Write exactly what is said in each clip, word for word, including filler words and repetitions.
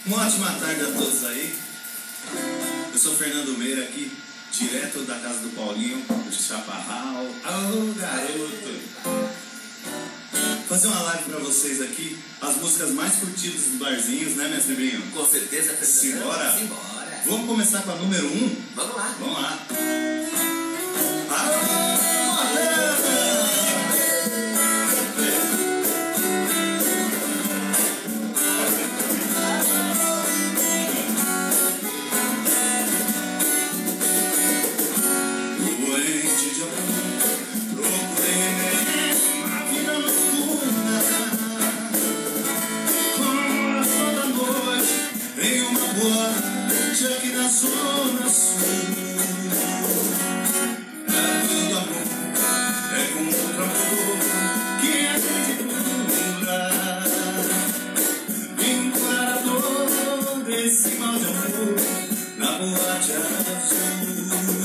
Uma ótima tarde a todos aí. Eu sou Fernando Meira aqui, direto da casa do Paulinho, de Chaparral. Alô, garoto! Fazer uma live pra vocês aqui, as músicas mais curtidas dos barzinhos, né, mestre Brinho? Com certeza, Fernando. Simbora? Simbora. Vamos começar com a número um? Vamos lá. Vamos lá. Alô, Morena! Aqui na zona sul, é tudo amor, é com outro amor que a gente cura, vincular a dor desse mal de amor na boate azul.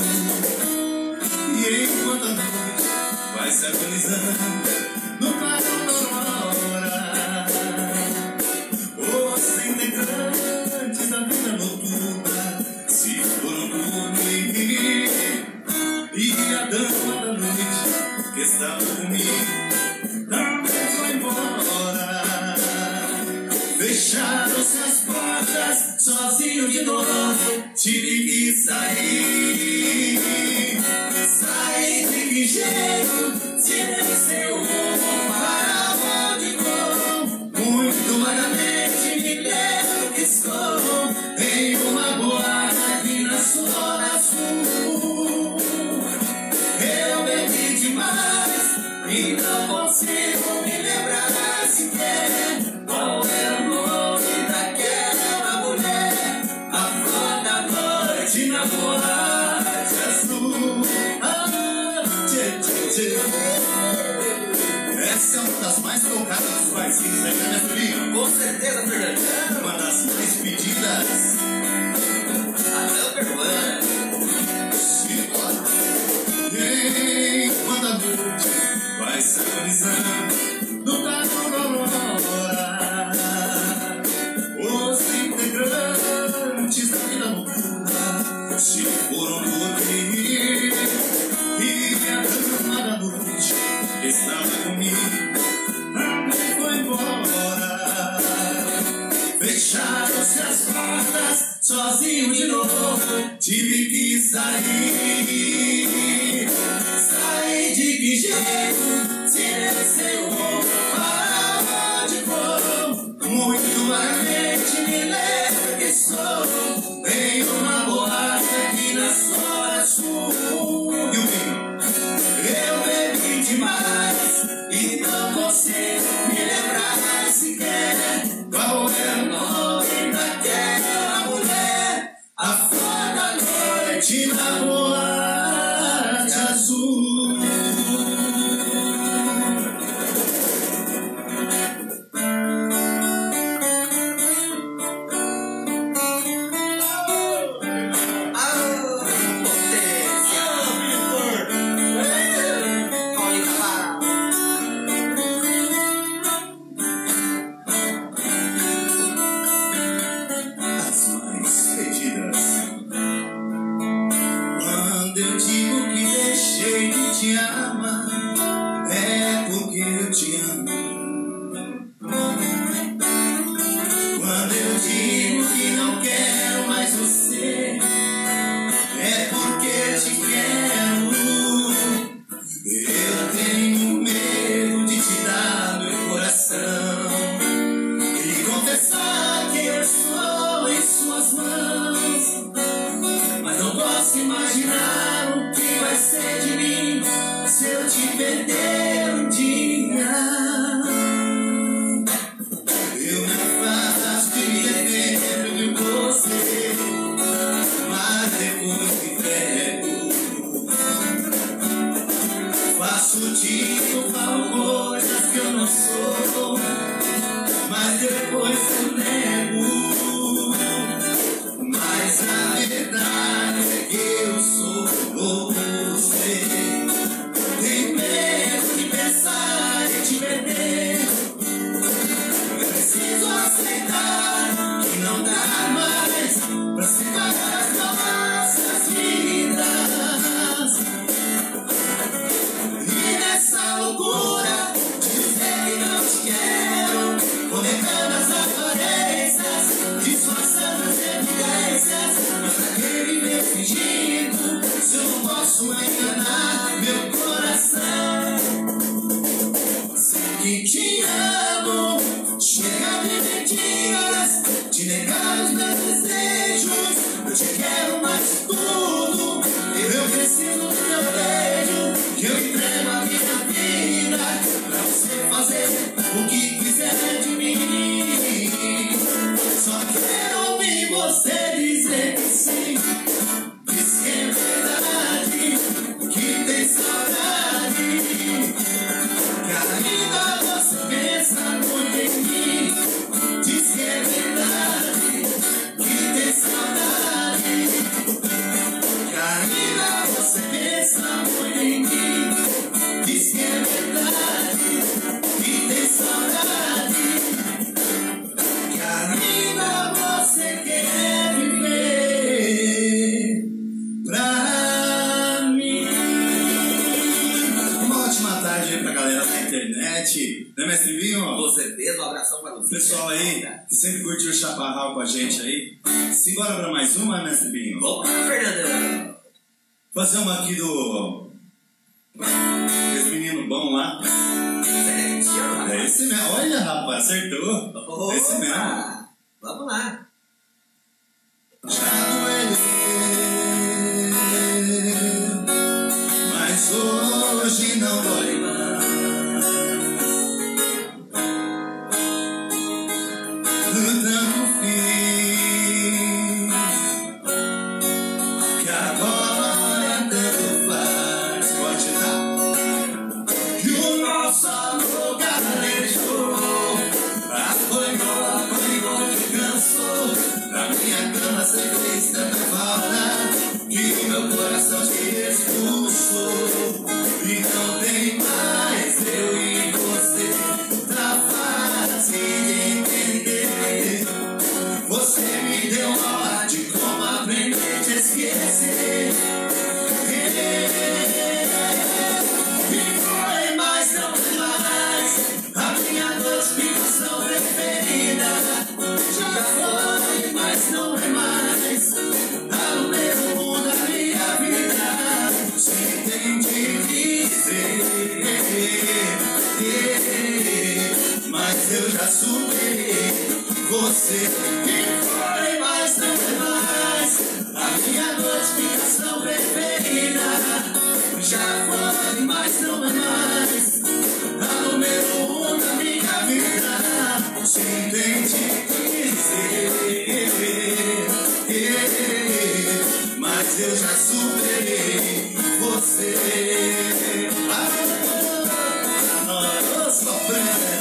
E enquanto a noite vai se agonizando no claro da aurora, os integrantes da vida noturna se foram dormir, e a dama da noite que estava comigo também foi embora. Fecharam-se as portas, sozinho de novo tive que sair. Sair de que jeito, se nem sei o rumo para onde vou. Muito vagamente me lembro que estou em uma boate aqui na zona sul. Eu bebi demais e não consigo me lembrar sequer qual era o nome daquela mulher. A flor da noite na boate azul. Ah, tchê, tchê, tchê. Essa é uma das mais tocadas dos barzinhos aí, né, Julinho? Com certeza, Fernando. Uma das mais pedidas. Alô, Peruana. Simbora. Enquanto a noite vai se agonizando no taco da aurora, os integrantes da vida noturna se foram dormir, e a dama da noite que estava comigo também foi embora. Fecharam-se as portas, sozinho de novo tive que sair. Sair de que jeito, se nem sei o rumo para onde vou. Muito vagamente me lembro que sou em uma boate aqui na zona sul. E o vinho? Eu bebi demais e não consigo me lembrar sequer qual é o nome daquela mulher. A flor da noite na boate azul. Te ama, é porque eu te amo. Quando eu digo que não quero mais você, é porque te quero. Eu tenho medo de te dar meu coração e confessar que eu estou em suas mãos, mas não posso imaginar o que vai ser de mim se eu te perder um dia. Eu me afasto e me lembro de você, mas depois me entrego. Faço tipo, falo coisas que eu não sou, mas depois eu nego. Mas a verdade é que eu sou por você. Tenho medo posso enganar meu coração. Sei que te amo. Chega de mentiras, de negar os meus desejos. Eu te quero mais que tudo. Eu preciso do teu beijo, que eu entrego a minha vida pra você fazer o que quiser de mim. Só quero ouvir você dizer que sim. Diz que é verdade, que tem saudade, que ainda você pensa muito em mim. Diz que é verdade, que tem saudade, que ainda você pensa muito em mim. Diz que é verdade, que tem saudade, que ainda você quer viver pra mim. Uma ótima tarde aí pra galera da internet, né, mestre Vinho? Com certeza, um abração para O você. pessoal aí que sempre curtiu o chaparral com a gente aí. Simbora pra mais uma, mestre Vinho? Vamos lá, Fernandão. Fazer uma aqui do... Esse menino bom lá. Certo, É esse mesmo. Olha, rapaz, acertou. É esse mesmo. Vamos lá. Já doeu, mas hoje não dói mais. Não fiz, que agora tanto faz. Pode dar que o nosso amor galejou, apanhou, apanhou, que cansou. Na minha cama você fez tanta falta, que o meu coração te expulsou. E não tem mais eu e você, tá fácil de entender. Você me deu aula de como aprender a te esquecer. E foi mais, não é mais a minha notificação preferida. Já foi, mas não é mais a número um da minha vida. Se entende dizer, mas eu já superei você. E foi, mas não é mais a minha notificação preferida. Já foi, mas não é mais a número um da minha vida. Se entende dizer, mas eu já superei você. Ah, sofrendo.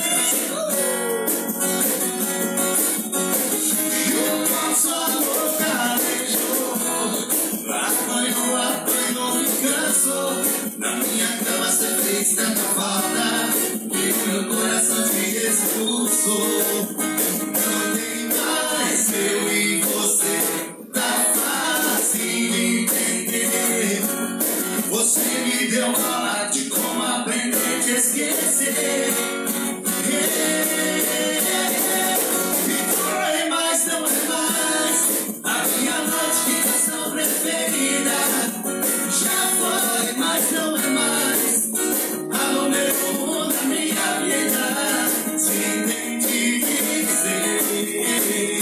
E o nosso amor galejou, apanhou, apanhou, me cansou. Na minha cama você fez tanta falta, que o meu coração te expulsou. Não tem mais eu e você, tá fácil de entender. Você me deu aula de como aprender a te esquecer. E foi, mas não é mais a minha notificação preferida. Já foi, mas não é mais a número um da minha vida. Se entende dizer,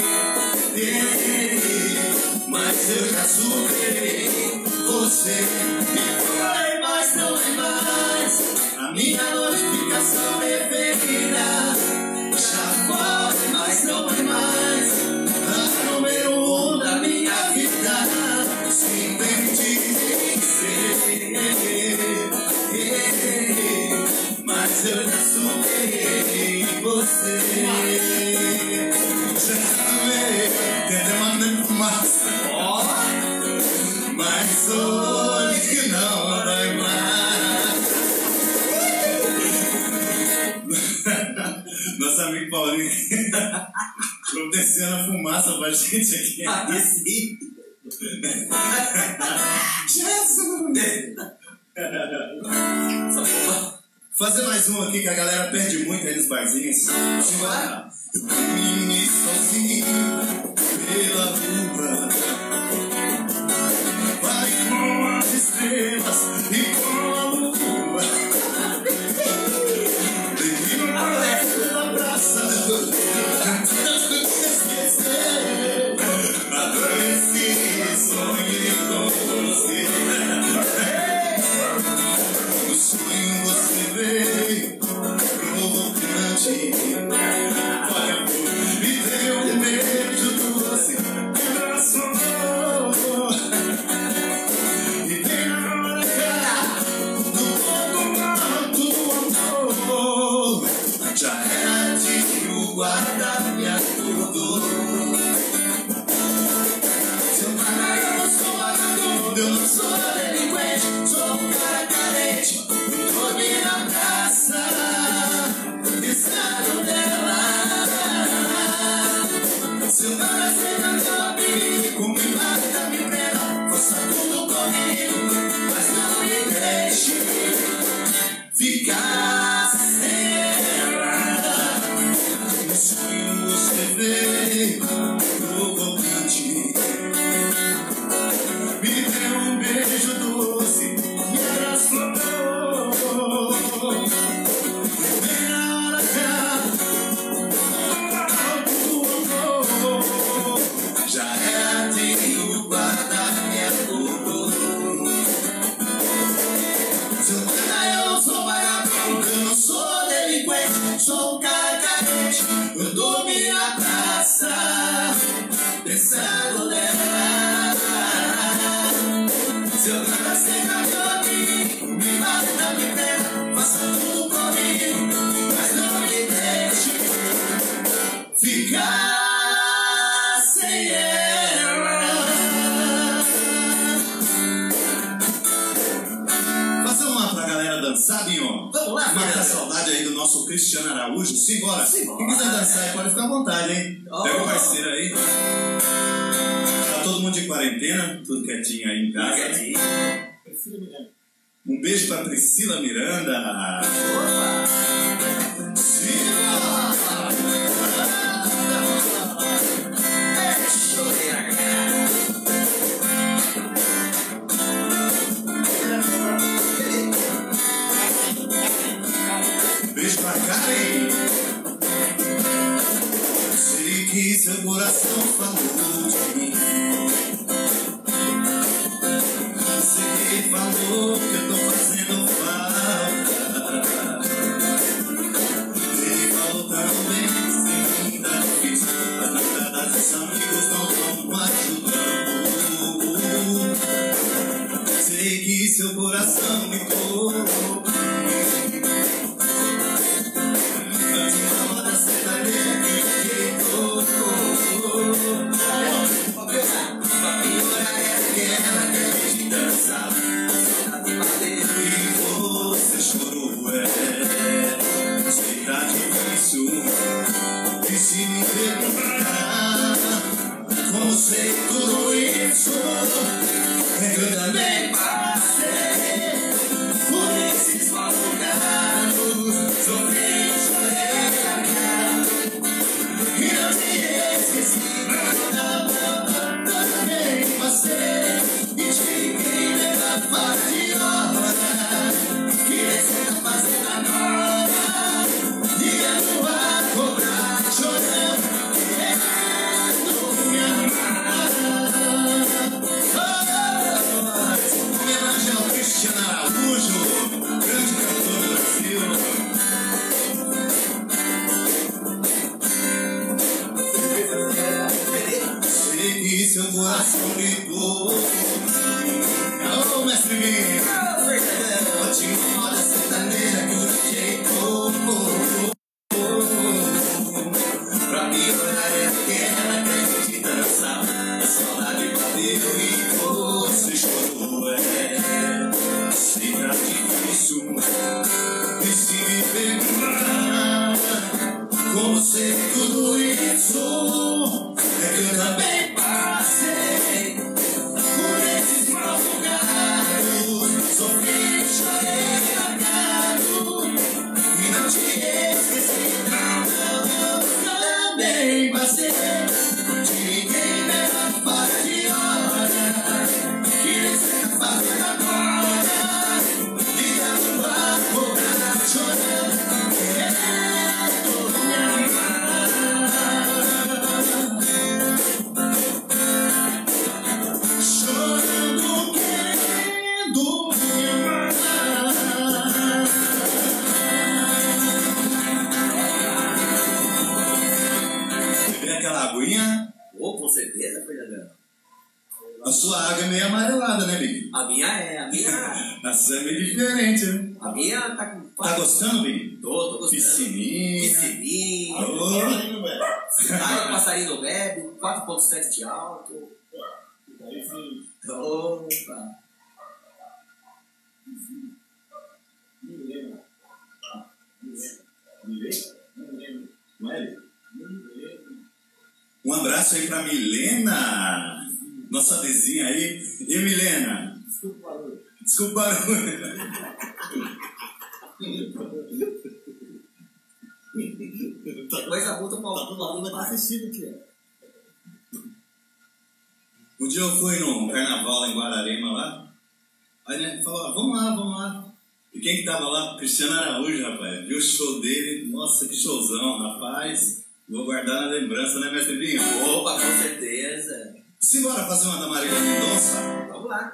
mas eu já superei você. E foi, mas não é mais a minha notificação preferida. Já foi, mas não é mais a número um da minha vida. Se entende dizer, mas eu já superei você. Já superei, tem até mandando fumaça. Ó, mas hoje não vai mais. Nosso amigo Paulinho providenciando a fumaça pra gente aqui. Aí sim. Jesus! Só vou Fazer mais um aqui que a galera perde muito aí nos barzinhos. Simbora. Eu caminhei sozinho pela rua, vai com as estrelas sou delinquente, sou um cara carente. Eu dormi na praça, pensando nela. Se eu não nascer na meu amigo, me mata, me pena, faça tudo comigo, mas não me deixe ficar sem ela. No sonho você veio provocante, me deu um beijo doce e ela falou. Bem na hora já era tenho guardado minha roupa. Seu cara, eu não sou vagabundo, eu não sou delinquente, sou um cara carente. Eu dormi na praça, pensando nela. Se eu não nascer na meu amigo, me mata, me pena, faça tudo comigo, mas não me deixe ficar sem ela. Fazer uma pra galera dançar, Binho. Vamos lá, Matar a Fernanda. saudade aí do nosso Cristiano Araújo. Simbora. Simbora. Quem quiser dançar aí pode ficar à vontade, hein? Oh. Pega o parceiro aí. Tá todo mundo de quarentena, tudo quietinho aí em casa. Quietinho. Um beijo pra Priscila Miranda. Opa! Priscila! Chorei na cara. Beijo pra Karen. Sei que seu coração falou de mim. Sei que falou que eu tô fazendo falta. Ele falou também sem mim tá difícil. A vida dos amigos não estão ajudando. Sei que seu coração me tocou. Você chorou, é. Sei tá difícil. E se me perguntar como sei tudo isso, é que eu também passei por esses maus lugares. Sofri, chorei, e não me esqueci. Não, não, não, também passei. E tive que levar parte de hora. Que você tá fazendo agora? Ligando a cobrar, chorando, querendo me amar. Homenagem ao Cristiano Araújo, grande cantor do Brasil. Sei que seu coração gritou. Alô, mestre Guinho. Ótima moda sertaneja que o D J tocou. Pra piorar é aquela que a gente dançava. A saudade bateu e você chorou, é. Sei tá difícil. E se me perguntar como sei tudo isso, é que eu também passei por esses maus lugares. Sofri, chorei, largado, e não te esqueci. Não, não, não, também passei. Te liguei pela parte de hora. Que você tá fazendo agora? Ligando a cobrar, chorando, querendo me amar. Chorando, querendo me amar. Beber aquela aguinha? Oh, com certeza, Fernanda. A sua água é meio amarelada, né, Big? A minha é, a minha. A sua é meio diferente, né? A minha tá com. Tá gostando, Big? Tô, tô gostando. Piscininha. Piscininha. Alô? Água, passarinho não bebe, quatro ponto sete de alto. Opa. Não é ele? Um abraço aí pra Milena, nossa vizinha aí. E Milena? Desculpa o barulho. Desculpa o barulho. Coisa boa, tô falando. O barulho vai estar assistindo aqui, ó. Um dia eu fui num carnaval lá em Guararema lá. Aí né, falou, vamos lá, vamos lá. E quem que tava lá? Cristiano Araújo, rapaz. Viu o show dele? Nossa, que showzão, rapaz. Vou guardar na lembrança, né, mestre Binho? Opa, com certeza. Simbora fazer uma da Marília Mendonça? Vamos lá.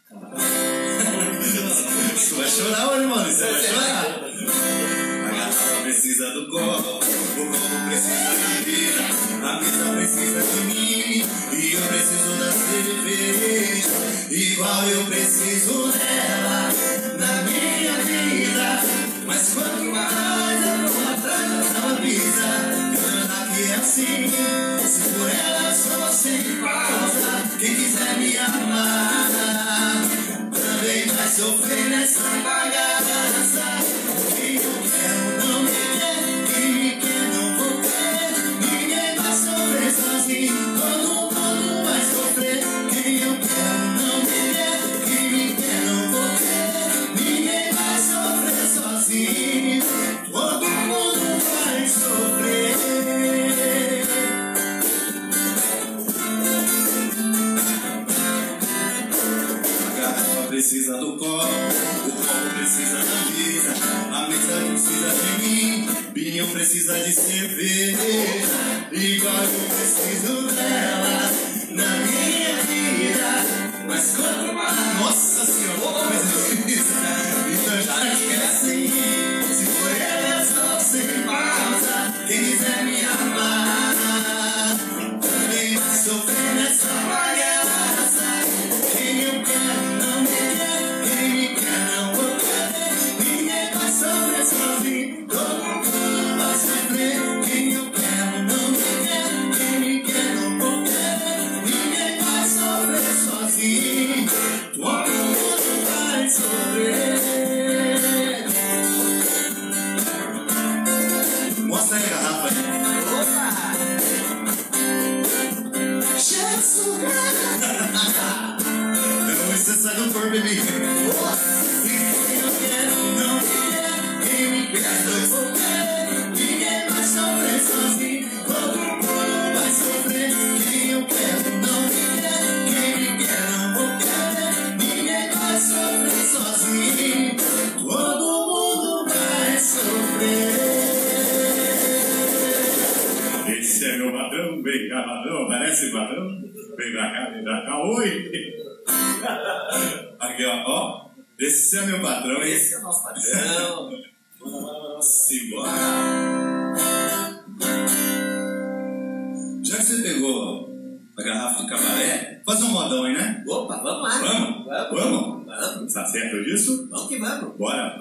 Você vai chorar hoje, mano. Você vai chorar. A garrafa precisa do copo, o copo precisa da vida, a mesa precisa de mim, e eu preciso da cerveja, igual eu preciso dela na minha vida. Mas quanto mais eu vou atrás dessa brisa, ela que é assim, se por ela sou sem pausa, quem quiser me amar também vai sofrer nessa bagaça. Quem eu quero não me quer, quem me quer não vou querer. Ninguém vai sofrer sozinho, todo mundo vai sofrer. Quem eu quero não me quer, quem me quer não vou querer. Ninguém vai sofrer sozinho, todo mundo vai sofrer. Precisa do copo, o copo precisa da mesa, a mesa precisa de mim, Binho precisa de cerveja, igual eu preciso dela na minha vida. Mas quanto mais, nossa senhora, mas então já que é assim, se for ela só sem pausa, quem quiser me amar também vai sofrer nessa bagaça. Quem eu quero não me quer, quem me quer não vou querer. Ninguém vai sofrer sozinho, todo mundo vai sofrer. Quem eu quero não me quer, quem me quer não vou querer. Ninguém vai sofrer sozinho, todo mundo vai sofrer. Mostra aí a garrafa aí. Opa! Jesus! Você sai do corpo, baby. Quem eu quero não me quer, quem me quer não vou querer. Ninguém vai sofrer sozinho, todo mundo vai sofrer. Quem eu quero não me quer, quem me quer não vou querer. Ninguém vai sofrer sozinho, todo mundo vai sofrer. Esse é meu patrão, vem cá, patrão, parece patrão? Vem pra cá, vem pra cá, oi! Aqui, ó, ó, esse é meu patrão, hein? Esse é o nosso patrão. Simbora! Já que você pegou a garrafa de cabaré, faz um modão aí, né? Opa, vamos lá. Vamos? Vamos? Vamos? Vamos. Tá certo disso? Vamos que vamos. Bora!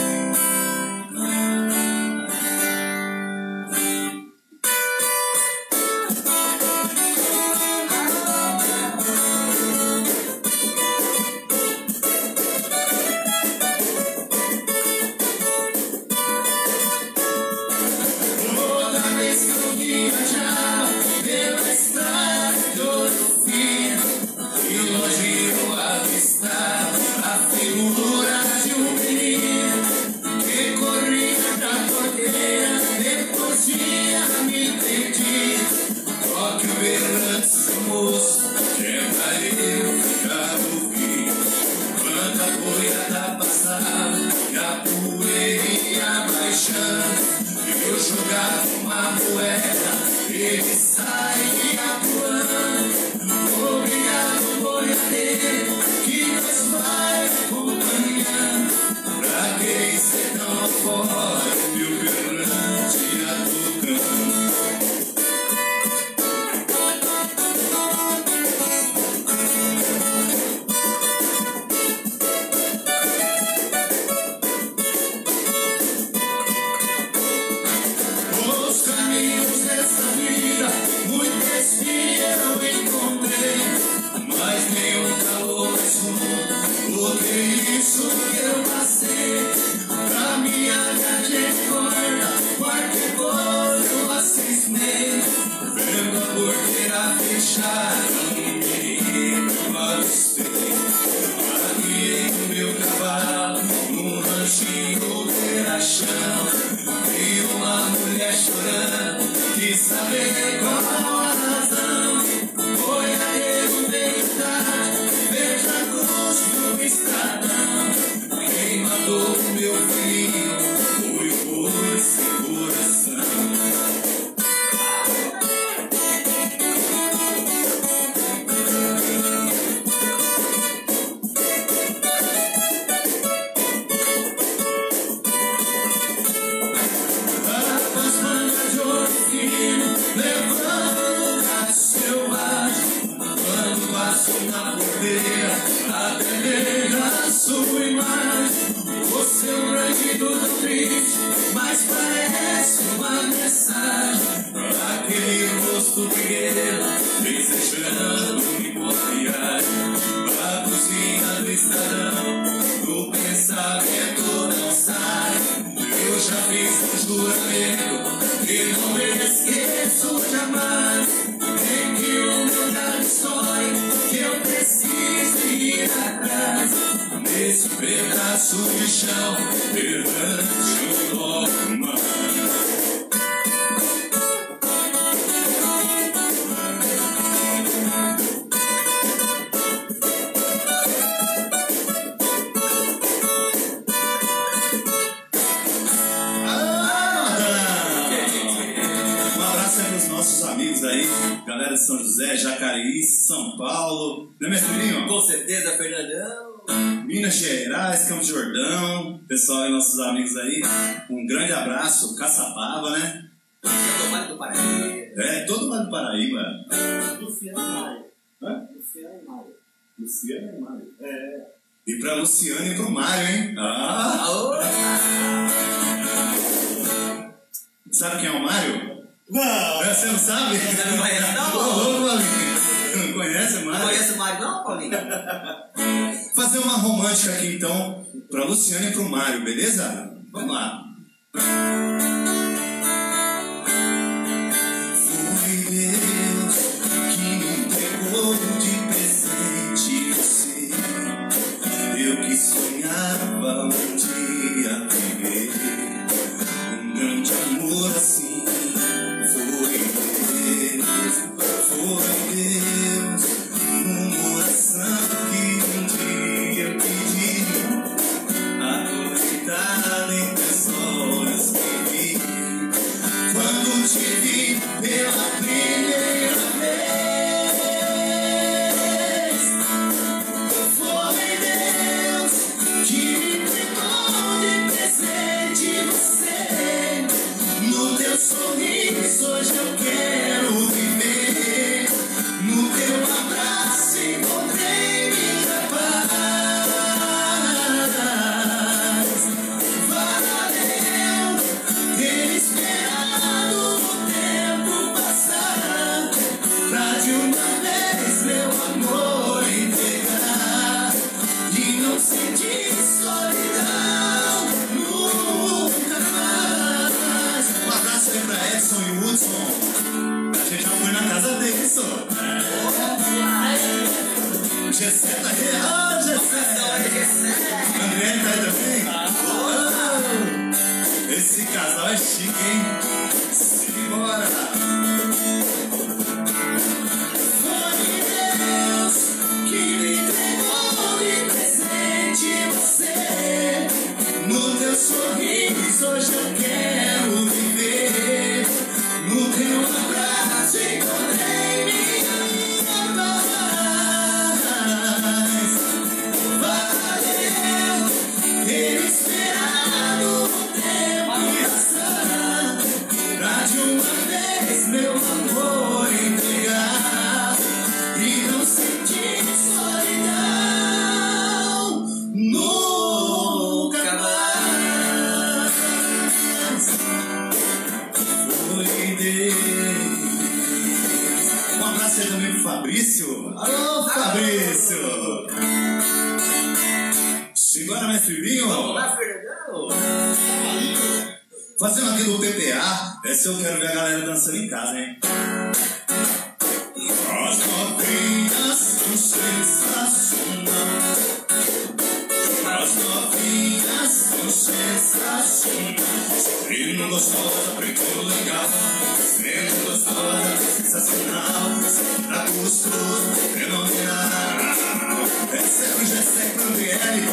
Eu jogava uma moeda, ele saía voando. Obrigado, boiadeiro, que Deus vai acompanhando. Pra quem cê não pode, meu berrante a tocando. Isso que eu passei, pra minha trajetória, qualquer coisa eu deixaram me avistei. Larguei o meu cavalo num ranchinho beira-chão. Vi uma mulher chorando, quis saber qual a razão. Foi a erudidade, veja a cruz do estradão. Quem matou o meu filho foi o boi sem coração. Levando a selvagem, quando passo na poeira, até ver a sua imagem. Você é um brandido tão triste, mas parece uma mensagem. Aquele rosto guerreiro, desejando me confiar. A cozinha do estradão, do pensamento não sai. Eu já fiz um juramento e não esqueço jamais. Nem que o meu dado sonhe, que eu preciso ir atrás. Nesse pedaço de chão, perante o novo mar. Nossos amigos aí, galera de São José, Jacareí, São Paulo, né, mestrinho? Com certeza, Fernandão. Minas Gerais, Campo de Jordão, pessoal aí, nossos amigos aí, um grande abraço, Caçapava, né? Todo Vale do Paraíba. É, todo Vale do Paraíba. Luciano e Mário. Hã? Luciano e Mário. Luciano e Mário. É. E pra Luciano e pro Mário, hein? Ah! Sabe quem é o Mário? Não! Você não sabe? Você não conhece, não? Ô, Paulinho. Não conhece o Mário? Não conhece o Mário, não, Paulinho? Fazer uma romântica aqui, então, pra Luciano e pro Mário, beleza? Vamos lá. Foi Deus que me entregou de presente você. Eu que sonhava um dia viver um grande amor assim. Foi Deus, foi Deus, numa oração que um dia eu pedi, acreditada em teus olhos que vi, quando te vi pela primeira vez. Foi Deus que me entregou de presente você. No teu sorriso hoje eu quero viver. No teu abraço encontrei minha paz. Valeu ter esperado o tempo passar, pra de uma vez meu amor entregar e não sentir solidão nunca mais. Um abraço aí pra Edson e Hudson. A gente já foi na casa deles, só. Gessé tá aí. Ah, Gessé. André tá aí também. Oh, esse casal é chique, hein? Simbora. Foi Deus que me entregou de presente você. No teu sorriso hoje eu quero viver. No teu abraço encontrei minha paz. Valeu ter esperado o tempo passar, pra de uma vez meu amor entregar e não sentir solidão nunca mais. Foi Deus. Um abraço aí também pro Fabrício. Alô, Fabrício. Segura, mestre Vinho. Vamos lá, Fernandão. Fazendo aqui do P P A. Essa eu quero ver a galera dançando em casa, hein? Nossa. sensacional. As novinhas são sensacionais. Sendo gostosa, preto legal. Sendo gostosa, sensacional. Dá gostoso, fenomenal. Essa é o Gessé Candiele.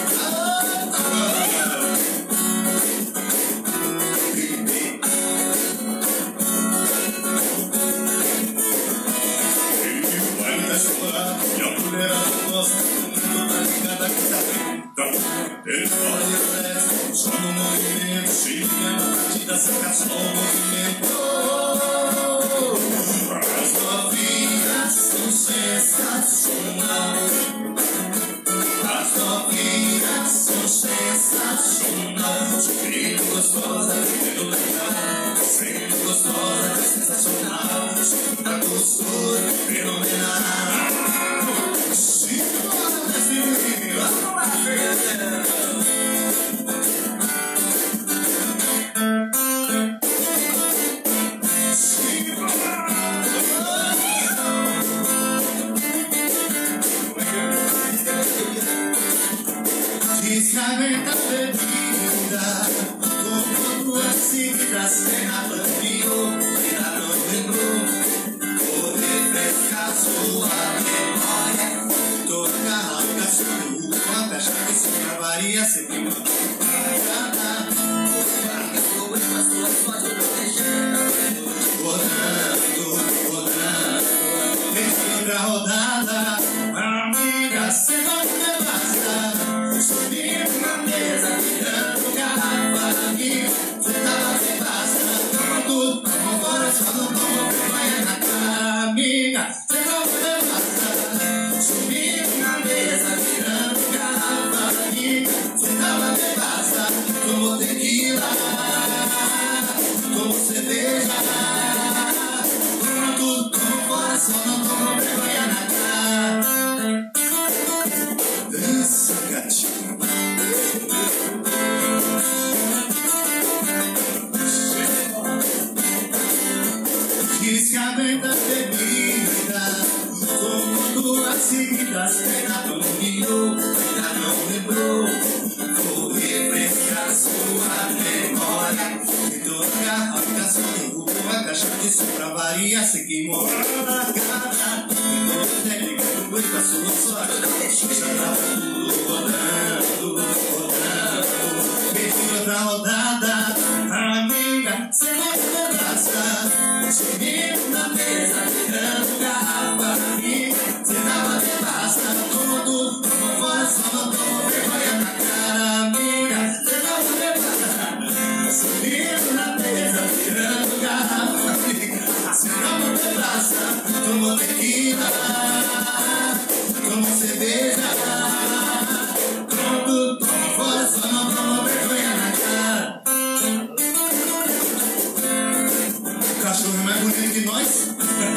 E a mulher gosta, todo mundo tá ligada que tá preta. Ele olha, só no movimento, se liga na batida, saca só o movimento. As novinhas são sensacionais. As novinhas são sensacionais. Sendo gostosa, sendo legal. Sendo gostosa, sensacional. Tá gostoso, fenomenal. Simbora, nesse vídeo. Vamos lá, Fernanda. Descarrega a bebida, com duas seguidas, sem a bandido, ainda não lembrou. Vou refrescar sua memória, toda garrafa subiu, quanta chave se gravaria, sempre uma parada. Rodando, rodando, respira a rodada, amiga, cê não me basta. Subindo na mesa, virando garrafa, amiga, cê tava sem basta. Toma tudo, toma fora, só não toma vergonha na cara, amiga, cê não me basta. Subindo na mesa, virando garrafa, amiga, cê tava sem basta. Tomou tequila, tomou cerveja, toma tudo, toma fora, só não toma vergonha na cara. Dança, gatinho. Diz que aguenta bebida, como duas seguidas, pega no rio, ainda não lembrou. Vou refrescar sua memória, e toda garrafa só derrubou a caixa de som pra variar, se queimou na cara. Então técnica do boi com a sua sorte, já tava tudo rodando, rodando. Pedi outra rodada, amiga, cê não me basta. Subindo na mesa, virando garrafa, amiga, cê tava de basta. Toma tudo, toma fora, só não toma vergonha na cara, amiga, cê tava de basta. Subindo na mesa, virando garrafa, amiga, cê tava de basta. Tomou tequila, tomou cerveja, toma tudo, toma fora, só não toma vergonha na cara. O cachorro é mais bonito que nós.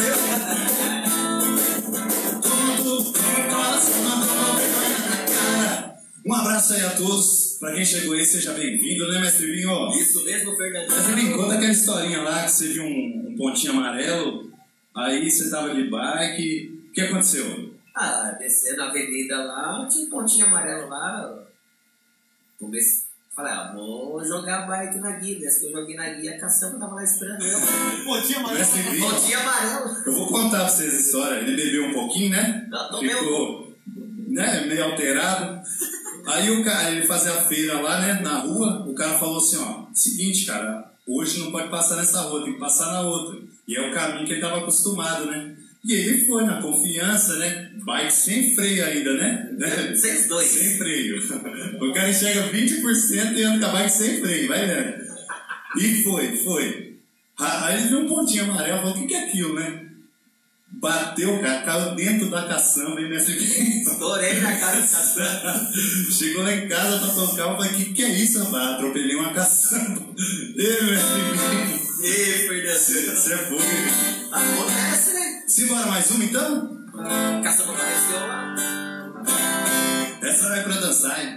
Toma tudo, toma fora, só não toma vergonha na cara. Um abraço aí a todos. Pra quem chegou aí, seja bem-vindo, né, mestre Vinho? Isso mesmo, Fernandinho. Mestre Vinho, conta aquela historinha lá que você viu um, um pontinho amarelo, aí você tava de bike, o que aconteceu? Ah, descendo a avenida lá, tinha um pontinho amarelo lá. Comecei, falei, ah, vou jogar bike na guia. Desde que eu joguei na guia, a caçamba tava lá esperando eu. Pontinho amarelo. Mestre Vinho, Pontinho amarelo. eu vou contar pra vocês a história. Ele bebeu um pouquinho, né? Não, tomei um Ficou, né, meio alterado. Aí o cara, ele fazia a feira lá, né, na rua, o cara falou assim, ó, seguinte, cara, hoje não pode passar nessa rua, tem que passar na outra. E é o caminho que ele tava acostumado, né? E ele foi na confiança, né? Bike sem freio ainda, né? Sem dois. Sem freio. O cara enxerga vinte por cento e anda com a bike sem freio, vai vendo. E foi, foi. Aí ele viu um pontinho amarelo, falou, o que que é aquilo, né? Bateu, cara, caiu dentro da caçamba e nesse Estourei na cara do caçamba. Chegou lá em casa pra tocar, eu falei, o que que é isso, rapaz? Atropelei uma caçamba. Ei, meu filho. Ei, Fernandinho. Você é fogo, hein? Acontece, né? Simbora mais uma, então? Caçamba apareceu lá. Essa vai pra dançar, hein?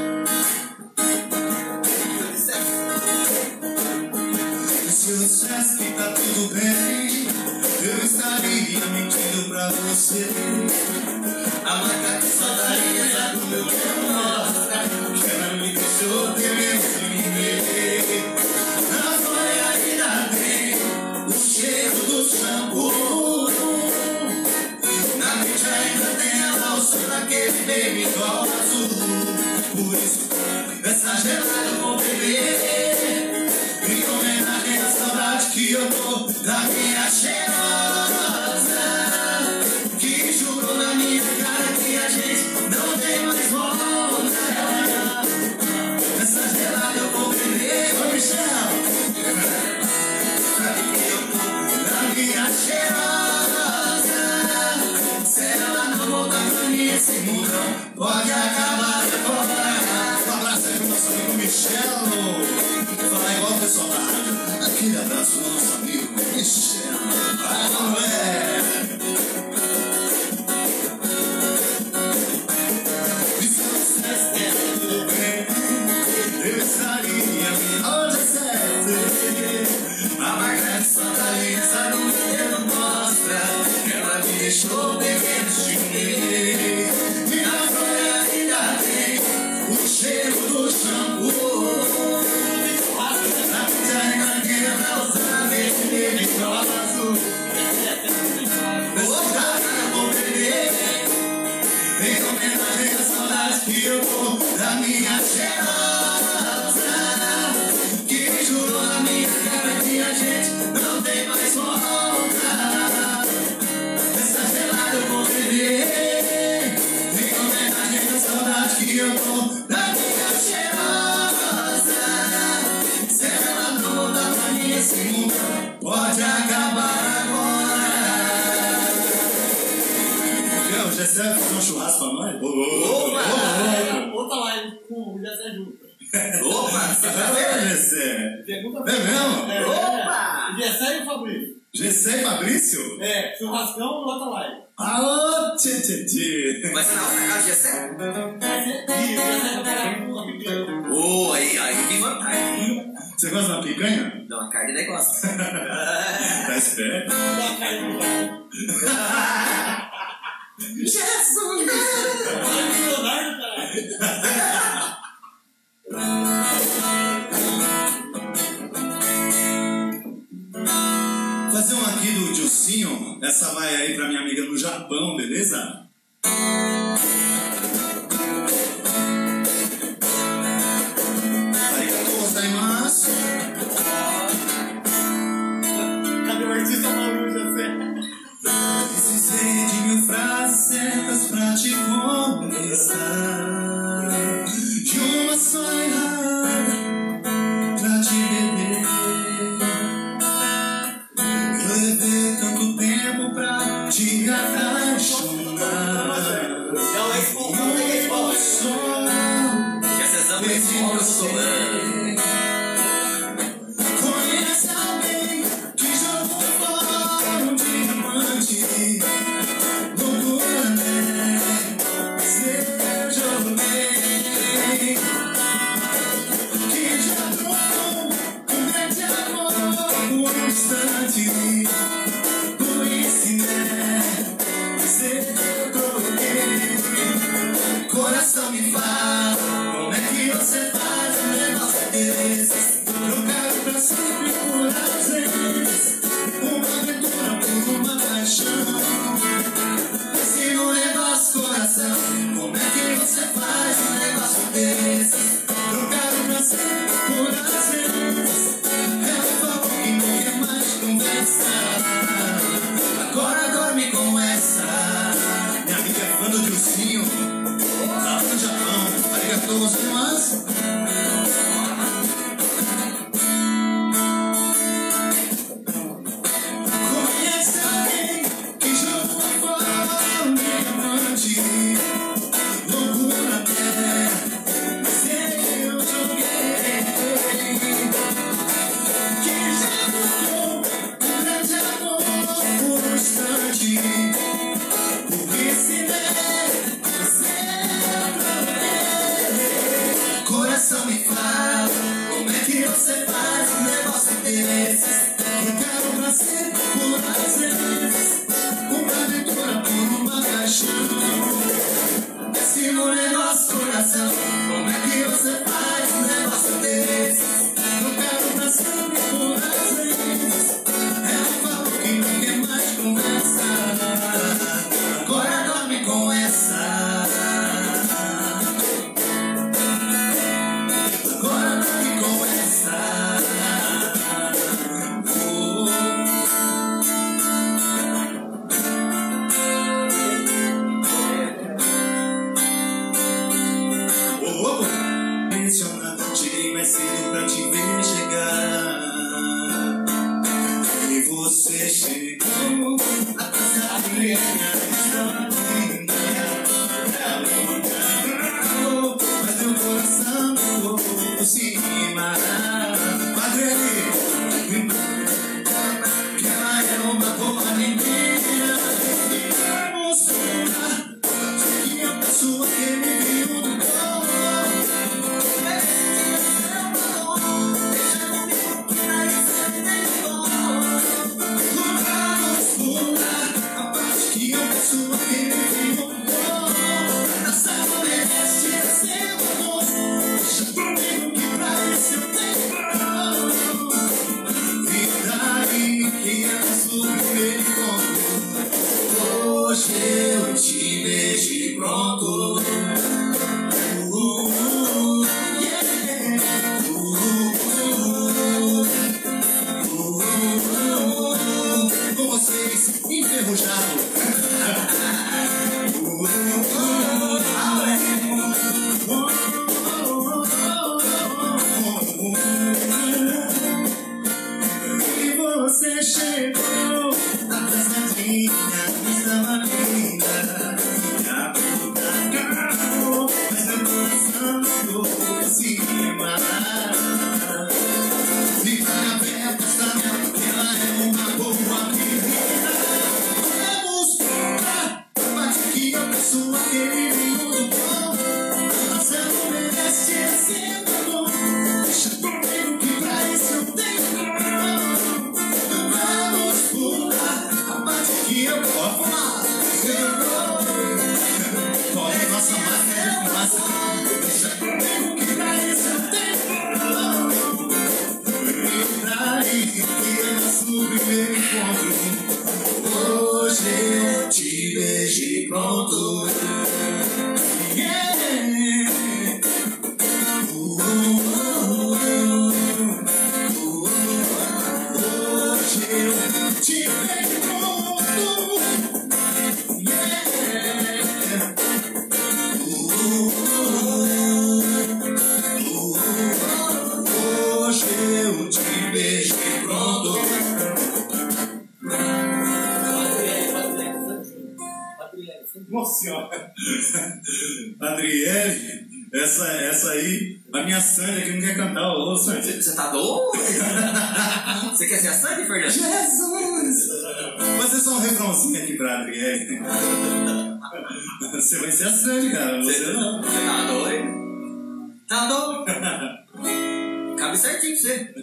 Se eu dissesse que tá tudo bem, eu estaria mentindo pra você. A marca que só daria do meu dedo mostra que ela me deixou temendo de me ver. Na folha ainda tem o cheiro do shampoo. Na mente ainda tem ela, o som daquele baby doll azul. Por isso, essa gelada eu vou beber em homenagem à saudade que eu tô da minha cheirosa, que jurou na minha cara que a gente não tem mais volta. Essa gelada eu vou beber, ô Michel, que eu tô da minha cheirosa. Se ela não voltar pra mim, esse mundo pode acabar agora. Um abraço aí pro nosso amigo Michel. Falar igual o pessoal da rádio. Aquele abraço do nosso amigo Michel. Vai, não é? E se você esquece tudo bem, eu estaria hoje é certo. A marca de Santa Lisa no meu dedo mostra que ela me deixou bebendo de mim. E na folha ainda tem o cheiro do shampoo. Na pizza ainda tem a calça vermelha e prova azul. Opa, eu vou beber em homenagem à saudade que eu tô da minha cheirosa, que jurou na minha cara que a gente não tem mais volta. Essa gelada eu vou beber em homenagem à saudade que eu tô da minha cheirosa. Se ela não voltar pra mim, esse mundo pode acabar agora. O Gessé vai fazer um churrasco pra nós? Opa! Outra live com o Gessé junto. Opa! Você vai ver? Gessé. Pergunta É mesmo? É, Opa! é. Gessé e o Fabrício. Gessé e Fabrício? É, churrascão e outra live. Alô, tchê, tchê, tchê. Vai ser na outra casa de Gessé? Vai ser. E o Gessé vai pegar com a picanha. Ô, aí, aí tem vantagem. Você gosta de uma picanha? Dá uma carne de negócio. Tá esperto? Dá a carne no carro. Jesus! Vai de Leonardo, caralho. Fazer um aqui do Dilcinho. Essa vai aí pra minha amiga no Japão, beleza? Arigatou gozaimasu. Cadê o artista maluco, Gessé? Precisei de mil frases certas pra te conquistar, de uma só errada pra te beber. Eu levei tanto tempo pra te apaixonar. Não, é escola, não Não é é escola. só Gessezão é escola solano. conhece alguém que jogou fora um diamante. Loucura, né? Seu joguei que já trocou um grande amor por um instante. Por isso, né? Seu joguei. Coração me fala, como é que você faz um negócio desses? Trocado pra sempre por às vezes, uma aventura por uma paixão. Esse no negócio, coração, como é que você faz um negócio desses? Trocado pra sempre por às vezes, ela falou que não quer mais conversar. Agora dorme com essa. Minha amiga é fã do Dilcinho, lá no Japão. Arigatou gozaimasu. Conhece alguém que jogou fora um diamante? Loucura até, mas eu joguei. Que já trocou um grande amor por um instante. Por esse coração me fala, como é que você faz um negócio desses? Eu quero pra sempre, por às vezes, uma aventura por uma paixão. paixão. Esse moreno nosso coração, como é que você faz um negócio desse? Não quero pra sempre por as vezes. Ela falou que não quer mais conversa. Agora dorme com essa. Agora dorme com essa. Cheguei mais cedo pra te ver chegar. E você chegou atrasadinha, estava linda. Mas meu coração ficou por cima. Madre, que ela é uma boa menina. Vamos falar que a pessoa que me viu do corpo. Hoje eu te vejo e pronto. Uh, uh, yeah. uh, uh, uh, uh, com vocês, enferrujado. uh, uh, uh, e você chegou atrasadinha. Estava linda, e a puta acabou, mas meu coração ficou por cima. Fica aberto, sabe, que ela é uma boa menina. Vamos provar, bate que a pessoa que ele viu do bom. Você não merece esse amor. Deixa comigo que pra isso eu tenho não. Vamos pular, a parte que eu vou falar. Qual é a nossa máquina de fumaça? Deixa comigo que pra isso eu tenho. E daí que é nosso primeiro encontro. Hoje eu te beijo e pronto. Yeah. Uh, uh, uh, uh, uh, hoje eu te beijo e pronto. Hoje eu te beijo e pronto. Nossa senhora. Adriele, essa, essa aí, a minha Sandy que não quer cantar. Ô, Sandy. Você tá doido? Você quer ser a Sandy, Fernando? Jesus! Você só um refrãozinho aqui pra Adriele. Você vai ser a Sandy, cara. Você não. Você tá doido? Tá doido? Cabe certinho pra você.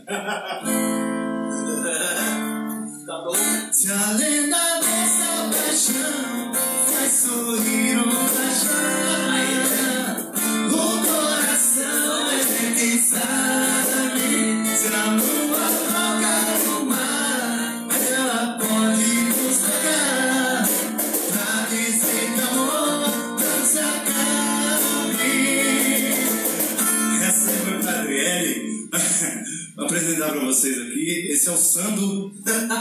Tá doido? Se a lenda dessa paixão faz sorrir o paixão, o coração é quem sabe. Se a lua toca no mar, ela pode nos tocar. Pra dizer que amor não se acabe. Essa é a Adriele. Vou apresentar pra vocês aqui. Esse é o Sando.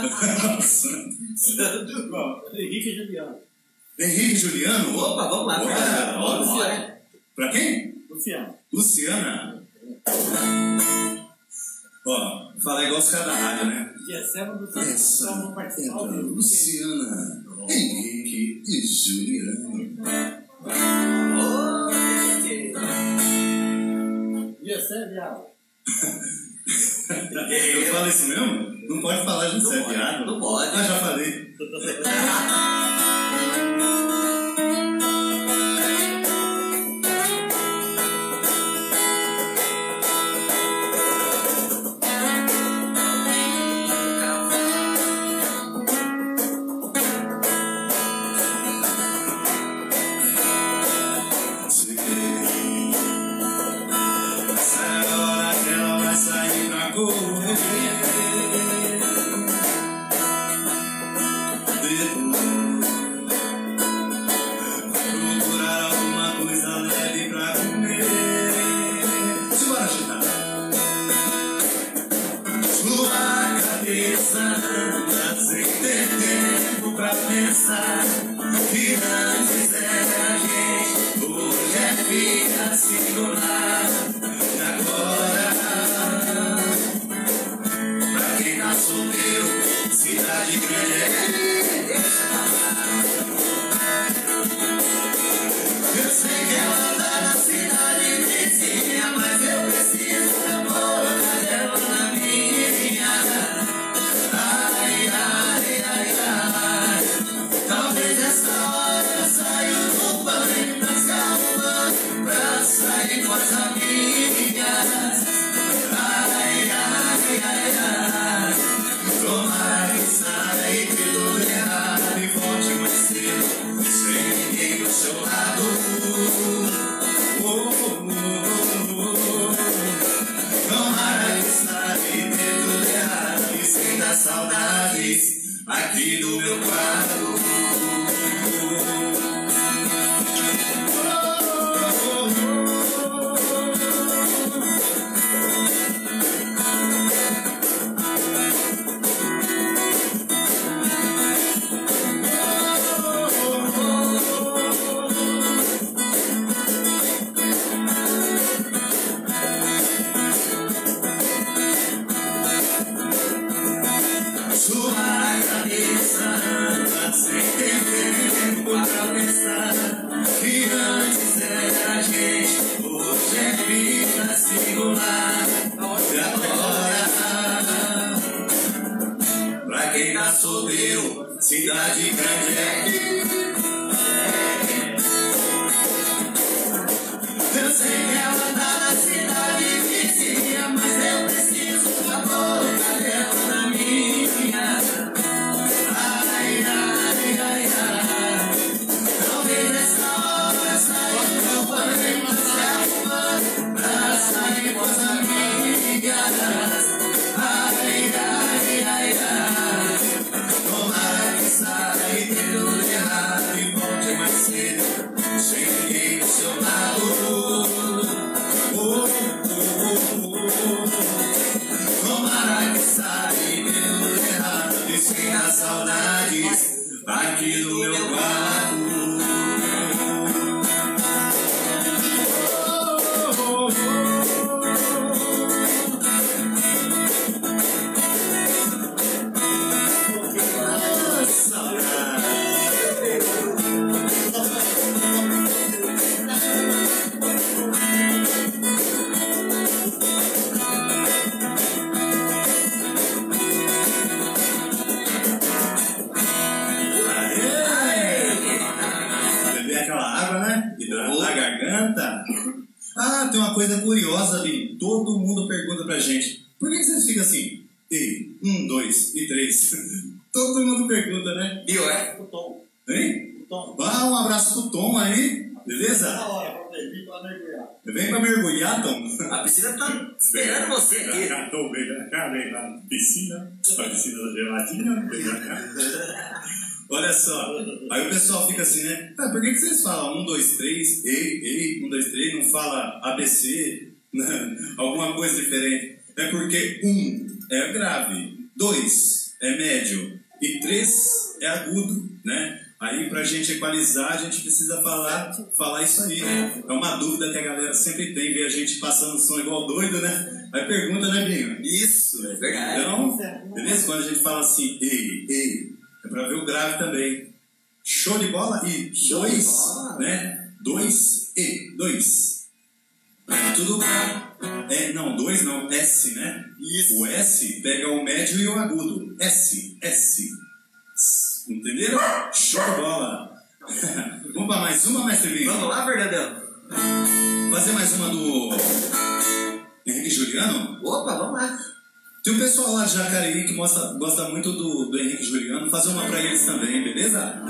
Sando. Henrique e Juliano. Henrique e Juliano? Opa, vamos lá. Bora, bora. Bora. Pra quem? Luciano. Luciana. Ó, fala igual os caras da rádio, né? Dia sete do Santo. Essa Vamos participar ao é a vivo. Luciana, Henrique e Juliano. Ô, gente. Dia sete, viado. Eu falo isso mesmo? Não pode falar de ser viado? Não pode. Ah, já falei. correr. Procurar alguma coisa leve pra comer. Simbora agitar. Sua cabeça anda sem ter tempo pra pensar que antes era a gente, hoje é vida singular. E agora, pra quem tá solteiro, cidade grande é eu sei que ela tá na cidade vizinha, mas eu preciso da boca dela na minha. Ai, ai, ai, ai. Talvez essa hora eu saia do banho das calmas pra sair com as amigas. Ai, ai, ai, ai. Tomara que saia e que tudo errado e volte mais cedo, sem ninguém do seu lado. Oh, oh, oh, oh. Tomara que saia e que tudo errado e sinta saudades aqui do meu quarto. Sua cabeça anda sem ter tempo pra pensar que antes era a gente, hoje é vida singular. E agora, pra quem tá solteiro, cidade grande é. Eu sei que ela tá na cidade vizinha, mas eu preciso da boca dela na minha. Ai, ai, ai, ai. Talvez nessa hora saia do banho, mas calma pra sair com as amigas. Ai, ai, ai, ai. Tomara que saia e dê tudo errado e volte mais cedo, sem ninguém do seu lado. Oh, oh, oh, oh. Tomara que saia e dê tudo errado e sinta saudades aqui do meu quarto. Na garganta. Ah, tem uma coisa curiosa ali. Todo mundo pergunta pra gente: por que vocês ficam assim? E um, dois e três. Todo mundo pergunta, né? E ué? O Tom. Hein? O Tom. Ah, um abraço pro Tom aí. Beleza? Na hora, pra vir pra mergulhar. Vem pra mergulhar, Tom. A piscina tá esperando você aqui. Já tô bem, cá, vem na piscina. A piscina geladinha. Vem pra cá. Olha só, aí o pessoal fica assim, né? Ah, por que, que vocês falam um, dois, três, ei, ei, um, dois, três, não fala A B C, né? Alguma coisa diferente? É porque um é grave, dois é médio e três é agudo, né? Aí pra gente equalizar, a gente precisa falar, falar isso aí, né? É uma dúvida que a galera sempre tem, vê a gente passando som igual doido, né? Aí pergunta, né, Binho? Isso, é verdade. Então, beleza? Quando a gente fala assim, ei, ei, é pra ver o grave também. Show de bola? E Show dois, de bola. né? Dois e dois. É tudo. É, não, dois não, S, né? Isso. O S pega o médio e o agudo. S, S. Entenderam? Show de bola. Vamos para mais uma, mestre Vinho? Vamos lá, Fernandão. Fazer mais uma do Henrique Juliano? Opa, vamos lá. Tem um pessoal lá de Jacareí que gosta, gosta muito do, do Henrique Juliano. Fazer uma pra eles também, beleza?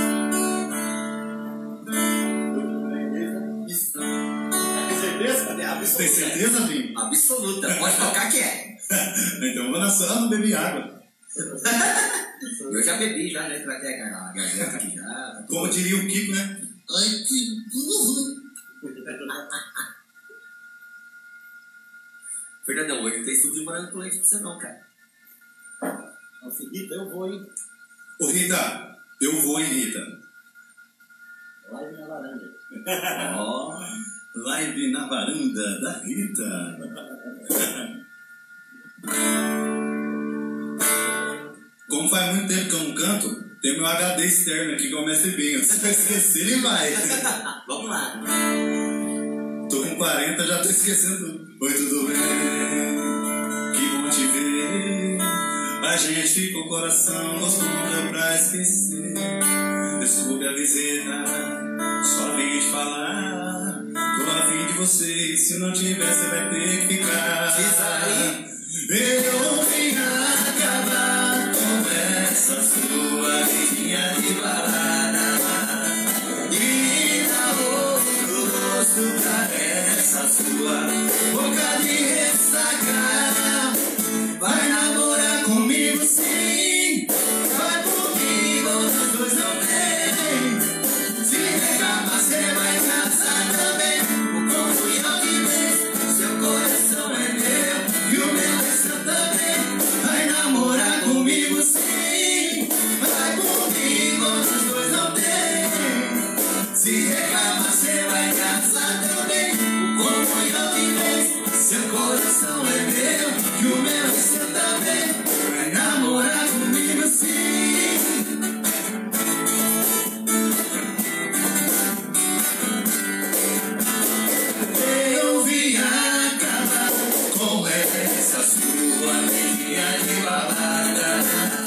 Isso. Tem certeza? Cadê a absoluta. Tem certeza, Vinho? Absoluta. Pode tocar que é. Então eu vou na sua, eu não bebi água. Eu já bebi, já, né? Tratei a garganta aqui já. Como diria o Kiko, né? Ai, que burro. Fernandão, hoje não tem suco de morango com leite pra você não, cara. Nossa, Rita, eu vou, hein? Ô Rita, eu vou, hein, Rita? Live na varanda. Ó, live na varanda da Rita. Como faz muito tempo que eu não canto, tem meu H D externo aqui que é o Mestre Binho. Se eu esquecer, ele vai. Vamos lá. Tô com quarenta, já tô esquecendo. Oi, tudo bem? Que bom te ver. A gente fica o coração loucura pra esquecer. Desculpe a visita, só vim te falar. Tô a fim de você, se não tiver, você vai ter que ficar. Diz aí. Eu vim acabar com essa sua vidinha de balada e dar outro rosto pra essa sua boca de ressaca. Vai namorar comigo sim, vai comigo, nós dois não tem. Se reclamar, cê vai casar também. O comunhão de vez, seu coração é meu e o meu é seu também. Vai namorar comigo sim, vai comigo, nós dois não tem. Se reclamar, cê vai casar também. O comunhão de vez, seu coração é meu e o meu é seu também. Vai namorar comigo sim. Eu vim acabar com essa sua alegria de balada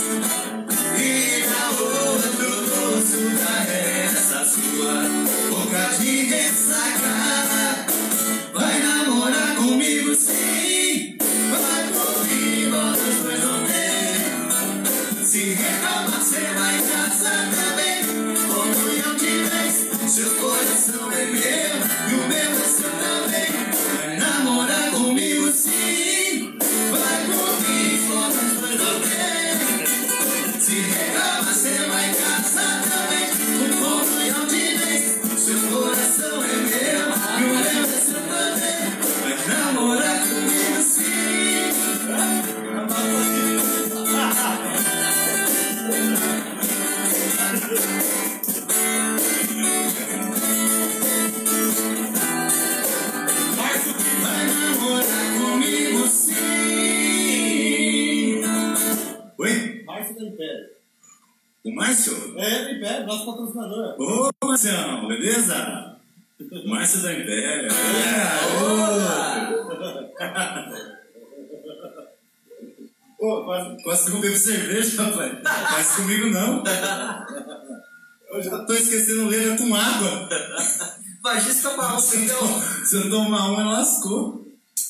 e dar outro gosto pra essa sua boca de ressaca. Vai namorar comigo sim, vai comigo, nós dois não tem. Se reclamar, cê vai casar também. Comunhão de vez, seu coração é meu e o meu é seu também. Vai namorar comigo sim, vai comigo, nós dois não tem. Se reclamar, cê vai casar também. Comunhão de vez, seu coração é meu e o meu é seu também. Vai namorar comigo sim. Vai namorar comigo sim. Oi? Márcio da Império. O Márcio? É, da Império, nosso patrocinador. Ô, Marcião, beleza? Márcio da Império. Ô, quase, quase que eu bebo cerveja, rapaz. Mas comigo não. Eu já tô esquecendo letra com água. Imagina se tomar um, então. Se eu tomar uma, lascou.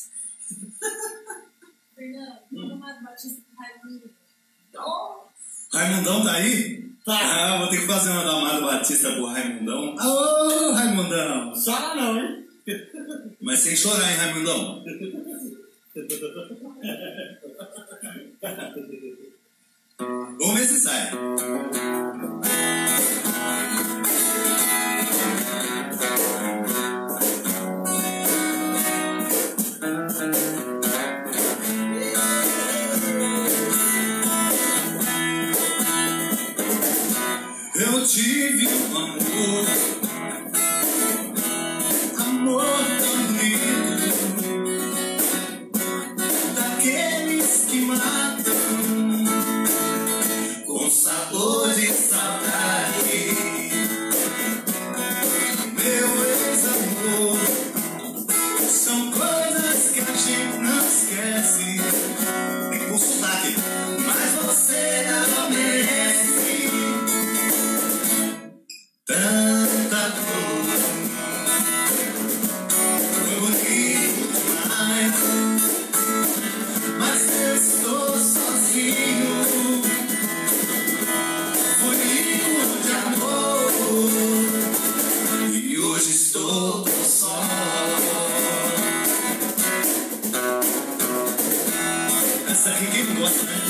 Fernando, vamos tomar Batista com Raimundo. Raimundão tá aí? Tá. Ah, vou ter que fazer uma da Amado Batista pro Raimundão. Ô, Raimundão. Chora não, hein? Mas sem chorar, hein, Raimundão? Vamos ver se sai. Eu tive um amor, amor tão lindo, daqueles que matam com sabor de saudade. Meu ex-amor, são coisas que a gente não esquece. Tem que pôr sotaque, mas você não merece. Tanto Quem, quem não gosta, né?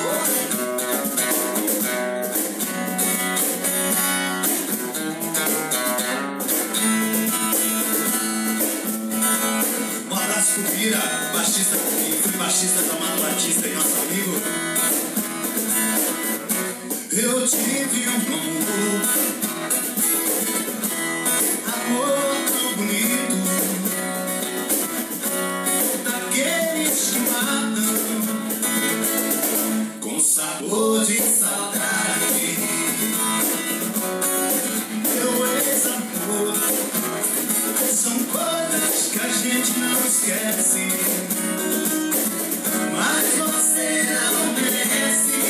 Um abraço pro Bira, baixista, que foi baixista da Amado Batista e nosso amigo. Eu tive um amor, amor tão bonito, daqueles que matam, com sabor de saudade. Meu ex-amor, são coisas que a gente não esquece, mas você não merece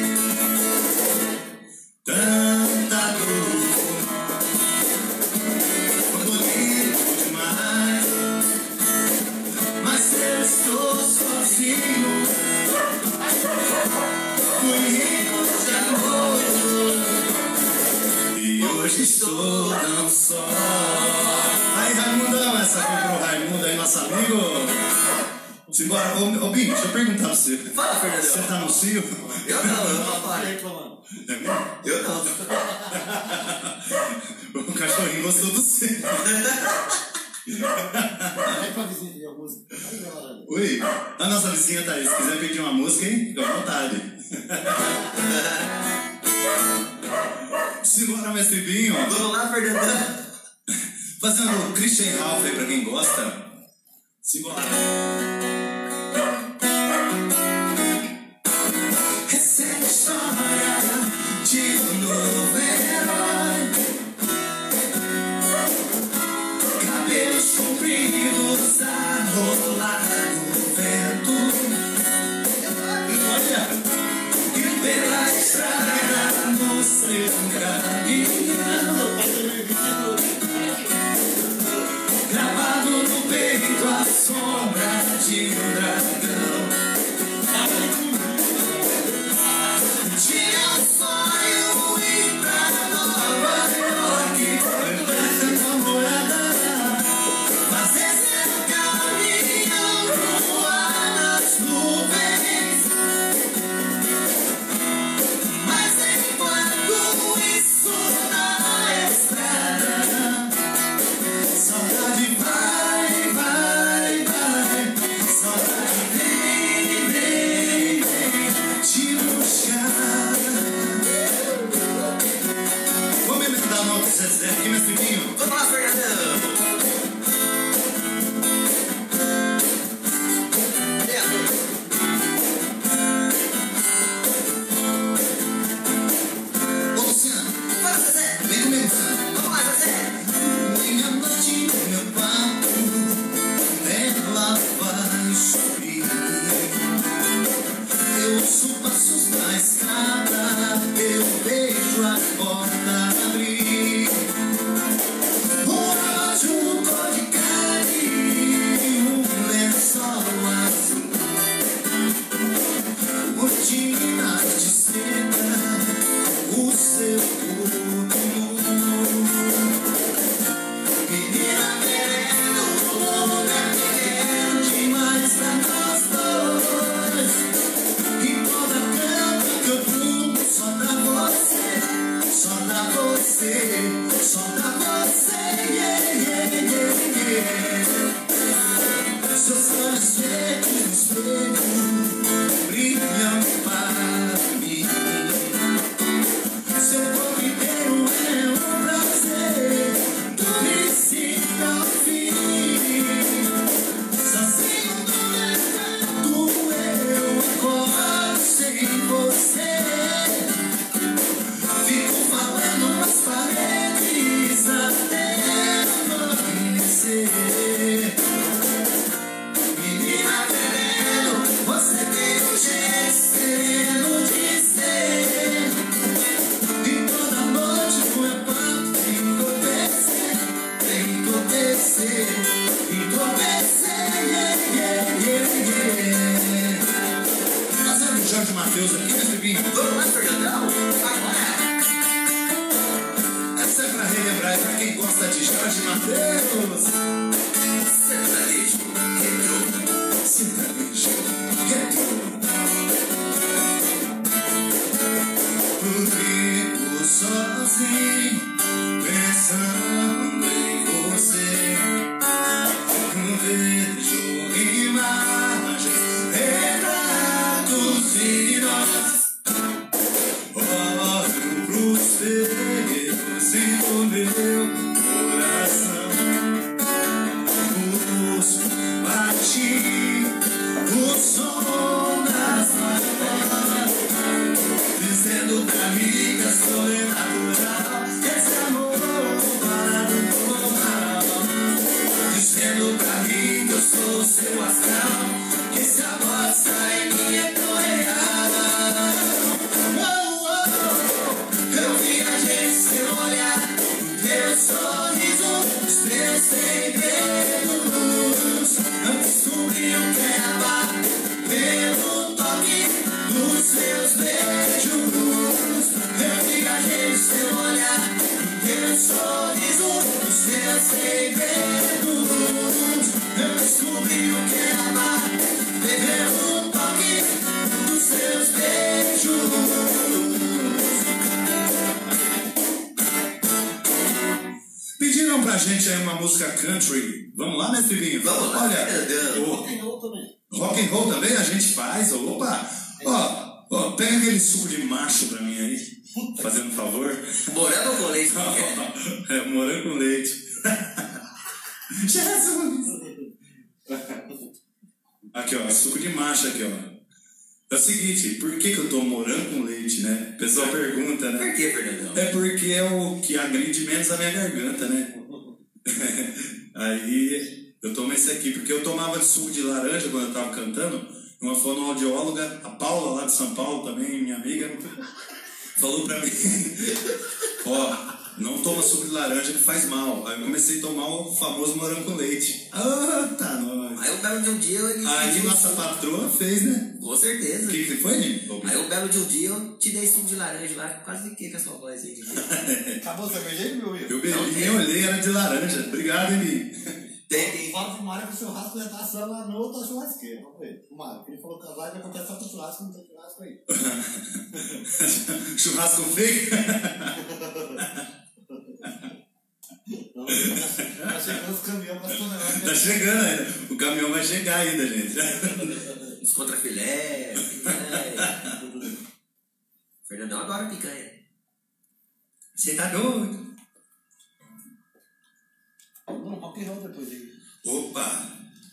tanta dor. Bonito demais, mas eu estou sozinho, bonito de amor, e hoje estou tão só. Aí, Raimundão, essa foi pro Raimundo aí, nosso amigo. Simbora, ô, ô Binho, deixa eu perguntar pra você. Fala, Fernando. Você tá no cio? Eu não, eu não falei. É mesmo? Eu não. O cachorrinho gostou do cio. Vai pra vizinha pedir a música. Oi, a nossa vizinha tá aí. Se quiser pedir uma música, hein? Fica à vontade. Simbora, mestre Binho. Vamos lá, Fernandão. Fazendo Christian Ralph aí pra quem gosta. Simbora. Essa é a história de um novo herói. Cabelos compridos a rolar no vento. Olha, e pela estrada no seu caminho, gravado no peito a sombra de um dragão. Tinha um sonho ir pra Nova York, levar sua namorada, fazer seu caminhão voar nas nuvens. Mas enquanto isso na estrada, saudade vai, vai, vai, saudade vem, vem, vem te buscar. Vamos emendar uma outra Zezé aqui, meu filhinho. Vamos lá, Fernandão. Ô Luciano, Bora, Zezé. vem comigo, Luciano. Vamos lá, Zezé. Minha noite no meu quarto, ela vai subir. Eu ouço passos na escada, eu vejo a porta abrir. Um relógio cor de carne, um lençol azul, cortinas de seda, o seu corpo nu. Menina querendo, o mundo é pequeno demais pra nós dois. E toda cama que eu durmo só dá você, só dá você, só dá você, yeah, yeah, yeah, yeah. Seus olhos feitos no espelho brilham para mim. Seu corpo inteiro é um prazer, do princípio ao fim. Sozinho no meu canto, eu acordo sem você. Fico falando nas paredes até amanhecer. Menina querendo, você tem um jeito sereno de ser. E toda noite no meu quarto tem que entorpecer, tem que entorpecer, entorpecer, yeah, yeah, yeah, yeah. Fazendo Jorge Mateus aqui, meu filhinho. Vamos lá, Fernandão. Agora. Essa é pra relembrar, é pra quem gosta de Jorge Mateus. Sertanejo. Retro. Sertanejo, retro. eu sou seu astral, que se a voz sai minha tão errada. Oh, oh, eu viajei seu olhar, teu sorriso, os teus segredos. Eu descobri o que é amar pelo toque dos seus beijos. Eu viajei seu olhar, teu sorriso, os seus segredos. Eu descobri o que é amar pelo toque dos seus beijos. Pediram pra gente aí uma música country. Vamos lá, mestre Vinho? Vamos lá. Olha, o Rock and roll também. rock and roll também a gente faz. Opa! Ó, ó, pega aquele suco de macho pra mim aí, fazendo um favor. Morango com leite. É, morango com leite. Jesus! Aqui, ó, suco de macho aqui, ó. É o seguinte, por que que eu tomo morango com leite, né? O pessoal pergunta, né? Por que, Fernandão? É porque é o que agride menos a minha garganta, né? Aí eu tomo esse aqui, porque eu tomava de suco de laranja quando eu tava cantando. Uma fonoaudióloga, a Paula lá de São Paulo também, minha amiga, falou pra mim: ó, não toma suco de laranja que faz mal. Aí eu comecei a tomar o famoso morango com leite. Ah, tá nóis. Aí o belo de um dia ele Aí pediu nossa suco. patroa fez, né? Com certeza. O que que foi, Nino? Aí o belo de um dia eu te dei suco de laranja lá, quase fiquei com a sua voz aí. Acabou a cerveja aí, meu? Eu bebi, nem olhei, era de laranja. Obrigado, Nino. Tem, tem. Fala pro Mário que o churrasco já tá assando lá na outra churrasqueira. Vamos ver. O Mário, que ele falou que a live acontece só com churrasco, não tem churrasco aí. Churrasco feio? Não, tá chegando os caminhões pra tonelada. Tá chegando ainda. O caminhão vai chegar ainda, gente. Os contrafilé, picanha. Fernandão adora picanha. Você tá doido? Não, rock and roll depois aí. Opa!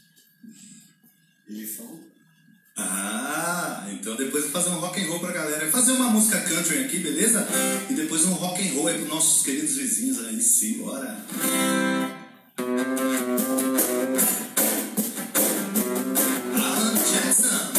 Eles são... Ah, então depois eu vou fazer um rock and roll pra galera. Fazer uma música country aqui, beleza? E depois um rock and roll aí pros nossos queridos vizinhos aí. Sim, bora! Alan Jackson.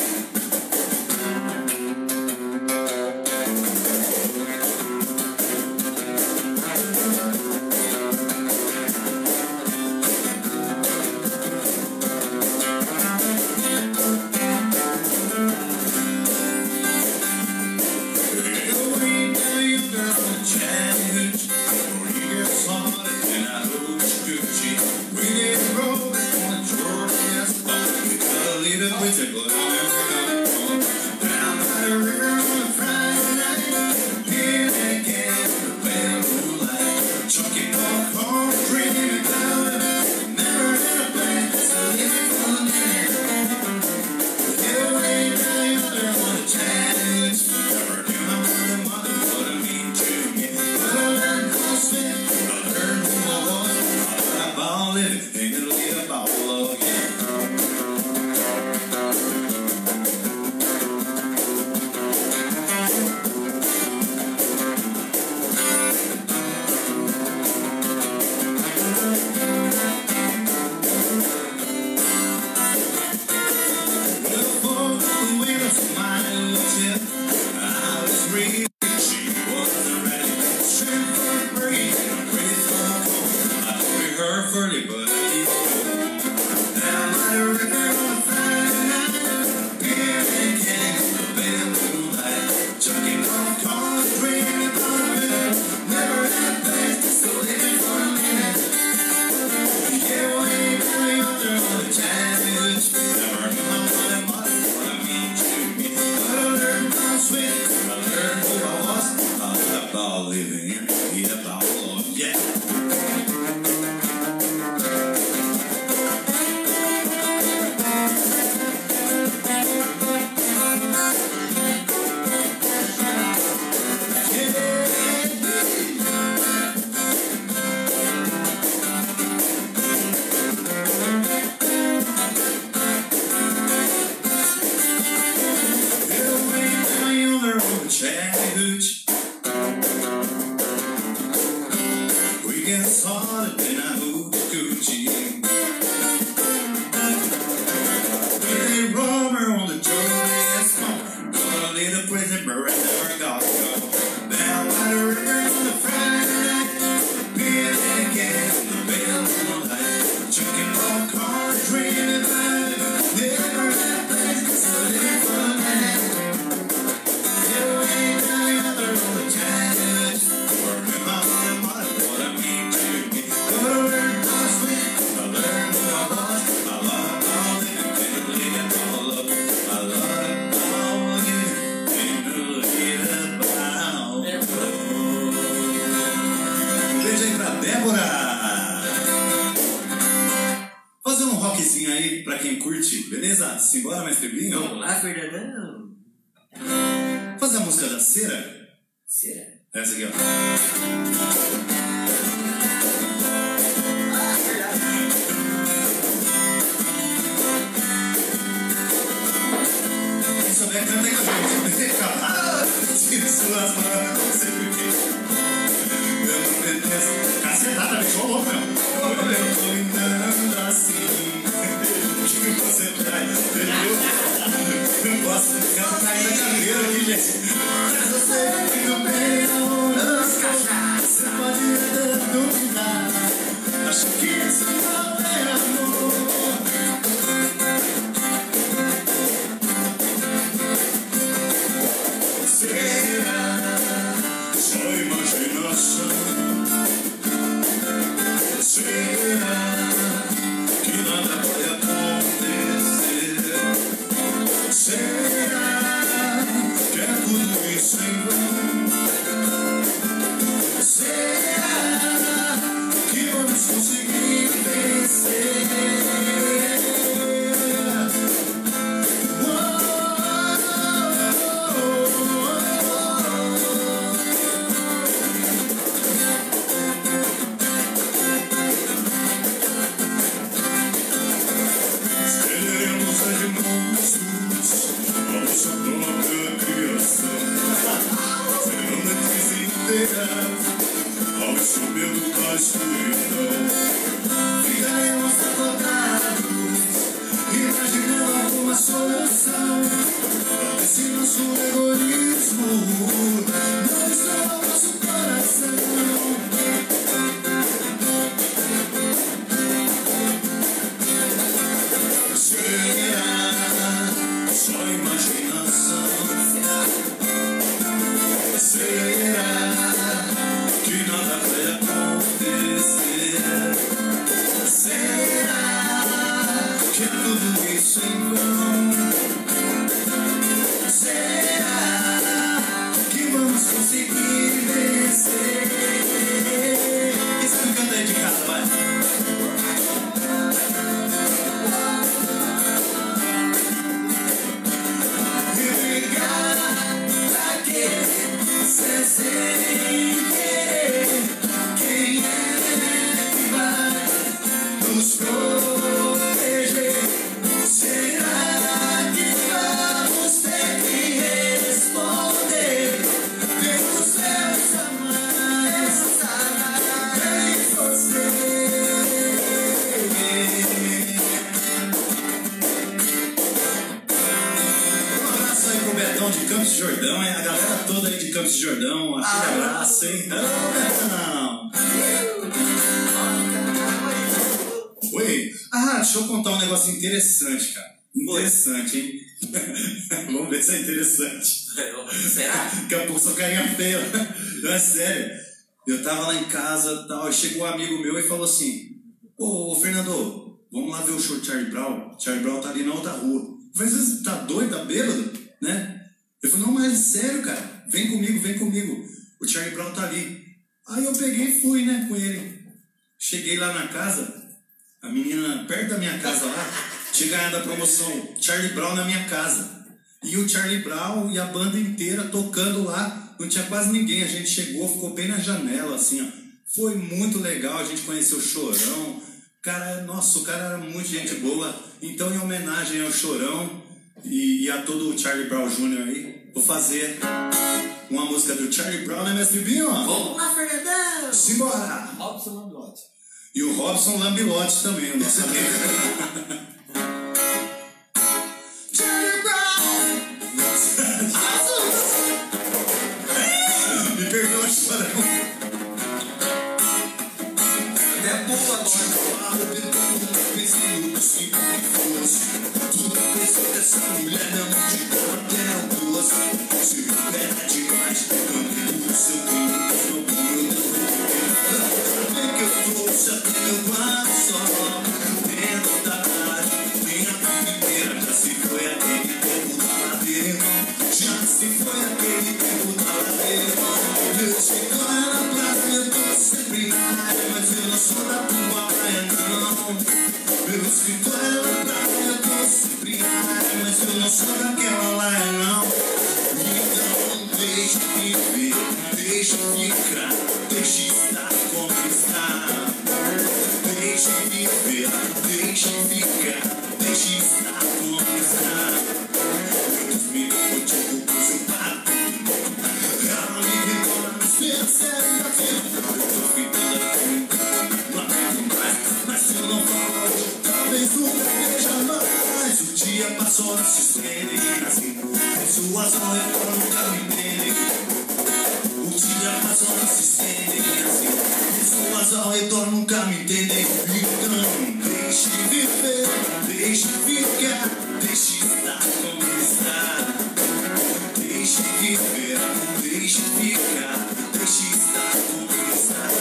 rockzinho aí pra quem curte, beleza? Simbora, mestre Binho? Vamos lá, Fernandão. Fazer a música da cera? Será? Essa aqui, ó. Ah, verdade. Quem souber, canta aí com a gente. Ah, tira suas mãos, não sei porquê. Eu não pertenço. Cacetada, bicho, ô louco, meu. Eu tô andando assim. O que você traz? Entendeu? Eu gosto de ficar caindo da cadeira aqui, gente. Mas você fica bem aonde você pode até duvidar. Acho que isso não é amor. Será só imaginação? Será que nada vai acontecer? Será que é tudo isso em vão? Será que vamos conseguir vencer? Seremos irmãos, nossa própria criação. Serão inteiras ao subir da escuridão. Ficaremos acordados, imaginando alguma solução. Pra ver se nosso egoísmo não destrói nosso coração. Será só imaginação? Será que nada vai acontecer? Será que é tudo isso em vão? Será que vamos conseguir vencer? Esse tu canta aí de casa, vai. Sem querer, quem é que vai nos proteger? Será que vamos ter que responder? Pelos céus jamais em você. Um abraço aí pro Betão de Campos de Jordão, hein? A galera toda aí de Campos de Jordão, aquele abraço, hein? Alô, Betão! Oi! Ah, deixa eu contar um negócio interessante, cara. Interessante, hein? Vamos ver se é interessante. Será? Daqui a pouco sou carinha feia. Não, é sério. Eu tava lá em casa e tal, chegou um amigo meu e falou assim: Ô, Fernando, vamos lá ver o show de Charlie Brown. Charlie Brown tá ali na outra rua. Eu falei: você tá doido, tá bêbado? Né? Eu falei: não, mas sério, cara. Vem comigo, vem comigo. O Charlie Brown tá ali. Aí eu peguei e fui, né, com ele. Cheguei lá na casa, a menina perto da minha casa lá, tinha ganhado a promoção Charlie Brown na minha casa. E o Charlie Brown e a banda inteira tocando lá, não tinha quase ninguém. A gente chegou, ficou bem na janela, assim, ó. Foi muito legal, a gente conheceu o Chorão. Cara, nossa, o cara era muito gente boa. Então, em homenagem ao Chorão e, e a todo o Charlie Brown Júnior aí, vou fazer uma música do Charlie Brown, né, mestre Binho? Vamos lá, Fernandão! Simbora! Robson Lambilotti. E o Robson Lambilotti também, o nosso amigo. Charlie Brown! Me perdoa, Chorão. É boa agora. Tudo pensei dessa mulher não te dá até duas. Se me pega demais, não o seu crime, não vem que eu trouxe até meu quarto só. Dentro da tarde, minha vida inteira já se foi aquele tempo da ladeira, irmão. Já se foi aquele tempo da ladeira, irmão. Meu escritório era praia, eu tô sempre na área, mas eu não sou da tua praia, não. Meu escritório escritório na praia eu tô sempre área, mas eu não sou daquela lá, não. Então deixa viver, deixa ficar, deixa estar como está. Deixa viver, deixa ficar, deixa estar como está. Deus me contigo, pois eu paro. Ela me retorna, mas percebe aquilo. Eu tô ficando aqui, não aguento mais. Mas se eu não falar hoje, talvez nunca veja mais. O dia passou, não se estende assim. Suas mãos nunca me entendem. O dia passou, não se estende assim. Pessoas ao redor nunca me entendem. Então deixe viver, deixe ficar, deixe estar como está. Deixe viver, deixe ficar, deixe estar como está.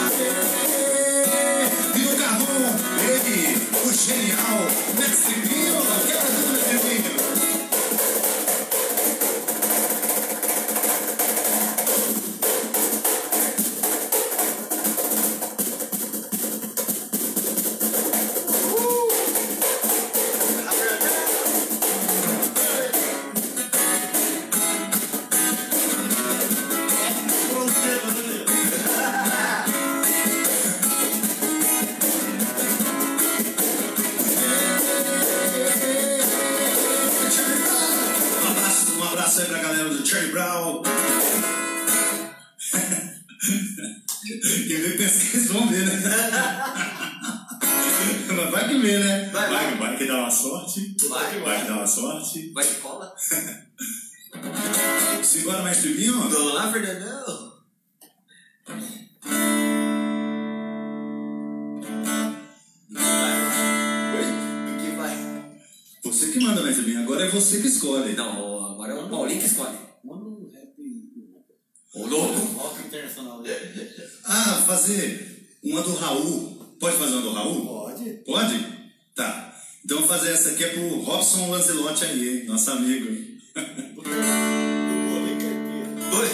E o Carrão, ele, o genial, Mestre Vinho, aquela do Mestre Vinho. Aí pra galera do Charlie Brown. Quem vê pensa que eles vão ver, né? Mas vai que vê, né? Vai, vai. Vai, vai que dá uma sorte. Vai, vai que dá uma sorte. Vai de cola? Simbora, Mestre Vinho? Vamos lá, Fernandão. Oi? O que vai? Você que manda, Mestre Vinho. Agora é você que escolhe. Não, agora é o Paulinho que escolhe. Manda um rap. O louco. Rock internacional. Ah, fazer uma do Raul. Pode fazer uma do Raul? Pode. Pode? Tá. Então vou fazer essa aqui é pro Robson Lancelotti aí, hein? Nosso amigo. Oi.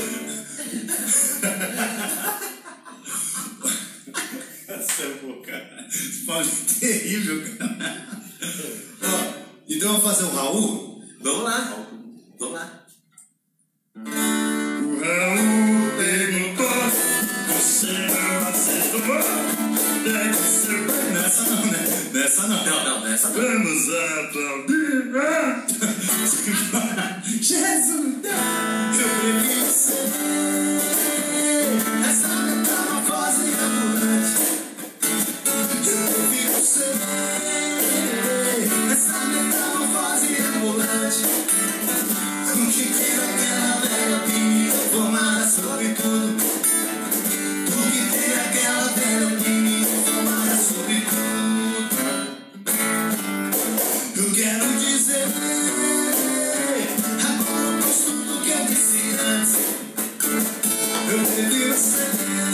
Essa é boa, cara. Esse Paulinho é terrível, cara. Ó, então eu vou fazer o Raul. Vamos lá. Vamos lá. O Raul perguntou: você não aceitou? Deve ser. Nessa não, né? Nessa não. Não, não, nessa não. Vamos aplaudir. Jesus, eu prefiro ser essa metamorfose ambulante. Eu prefiro ser essa metamorfose ambulante. O que tem aquela velha opinião formada sobre tudo. O que tem aquela velha opinião formada sobre tudo. Eu quero dizer, agora eu posso tudo que eu disse antes. Eu prefiro ser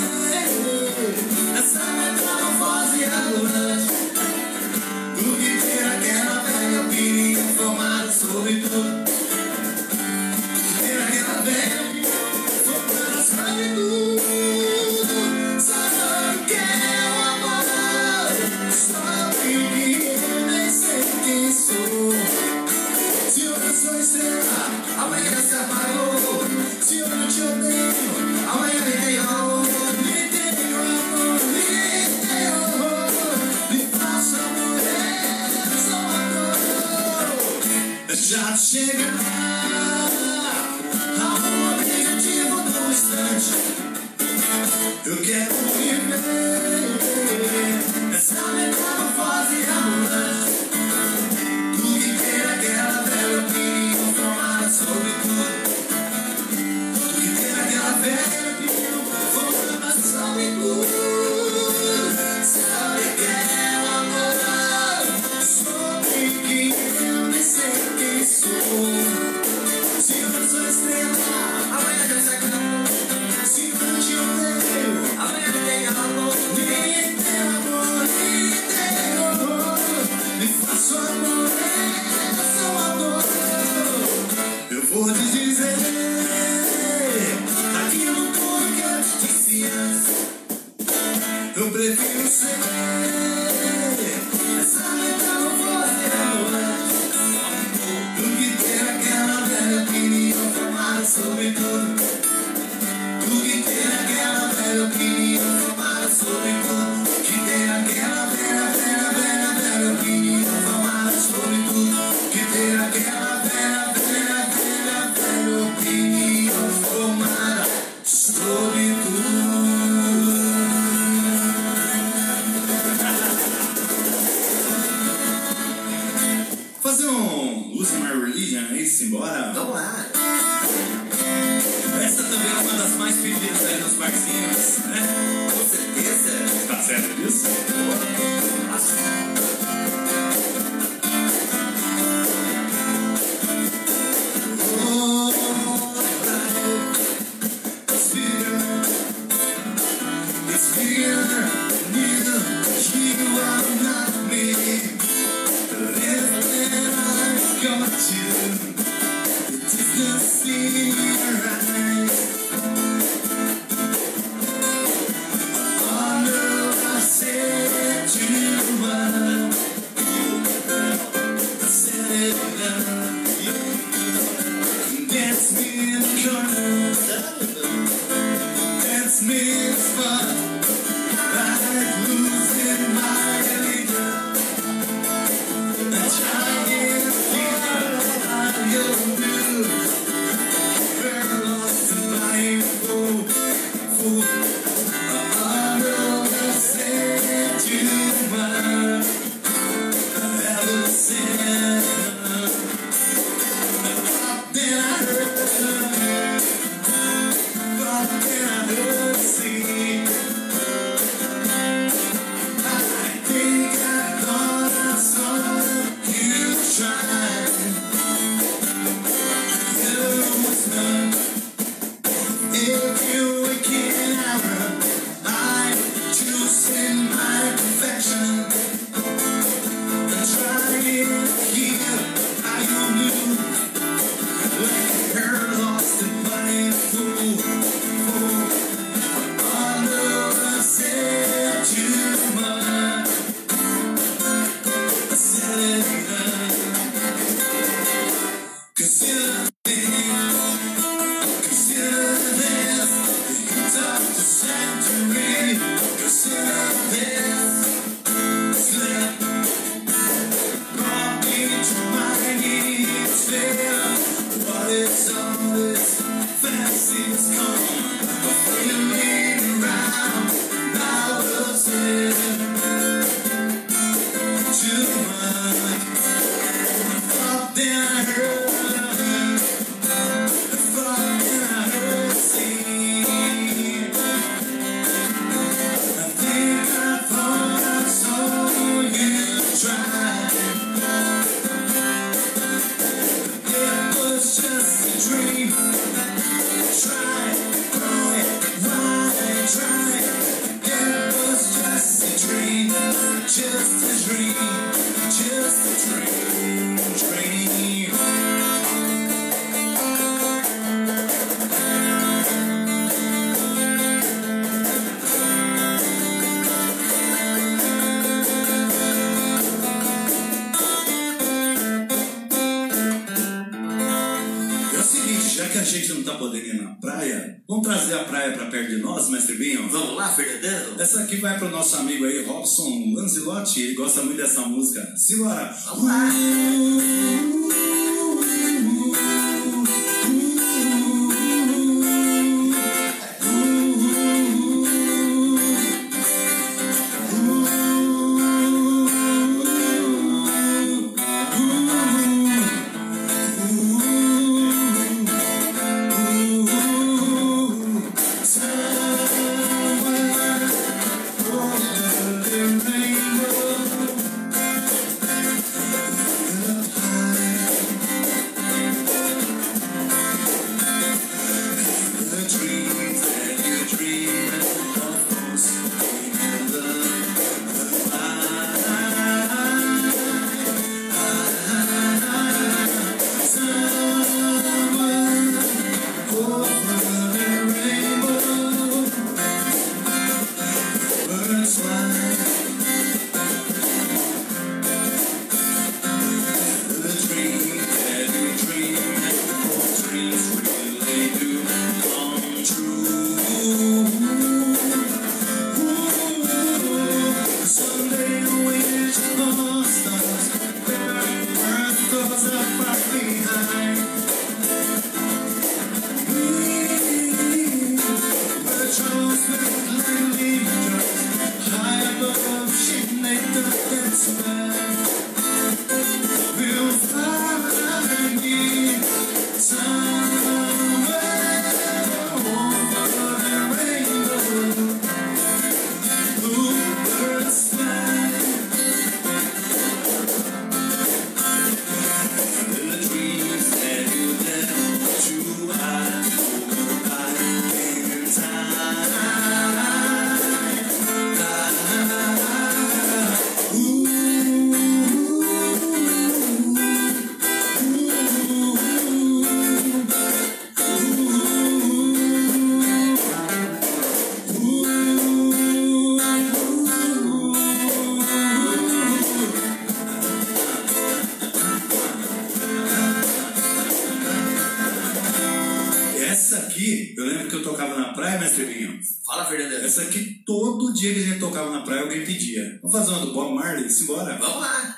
essa metamorfose ambulante. Do que ter aquela velha opinião formada sobre tudo. Ter aquela velha opinião formada sobre tudo. Sabe o que é o amor? Sabe o que eu nem sei quem sou. Se eu não sou estrela, amanhã se apagou. Se eu não te odeio, amanhã me tem amor. Me tem amor, me tem amor. Me faça morrer, eu sou amor. Já chegará ao objetivo do instante. Eu quero viver essa metamorfose ambulante. Do que ter aquela velha opinião formada sobre tudo. Do que ter aquela velha opinião formada sobre tudo. Sabe que é o amor sobre quem eu nem sei quem sou. Se eu não sou estrela, amanhã já se acabou. Se eu não te odeio, amanhã me tem amor. Me tem amor, me tem amor. Lose My Religion, é isso? Embora? Vamos lá. Essa também é uma das mais pedidas aí nos barzinhos, né? Com certeza. Tá certo disso? A gente não tá podendo ir na praia, vamos trazer a praia pra perto de nós, mestre Binho? Vamos lá, Fernandão? Essa aqui vai pro nosso amigo aí, Robson Lanzilotti, ele gosta muito dessa música. Simbora! Vamos lá! High aqui, eu lembro que eu tocava na praia, mestre Vinho. Fala, Fernando. Essa aqui, todo dia que a gente tocava na praia, alguém pedia. Vamos fazer uma do Bob Marley? Simbora. Vamos lá.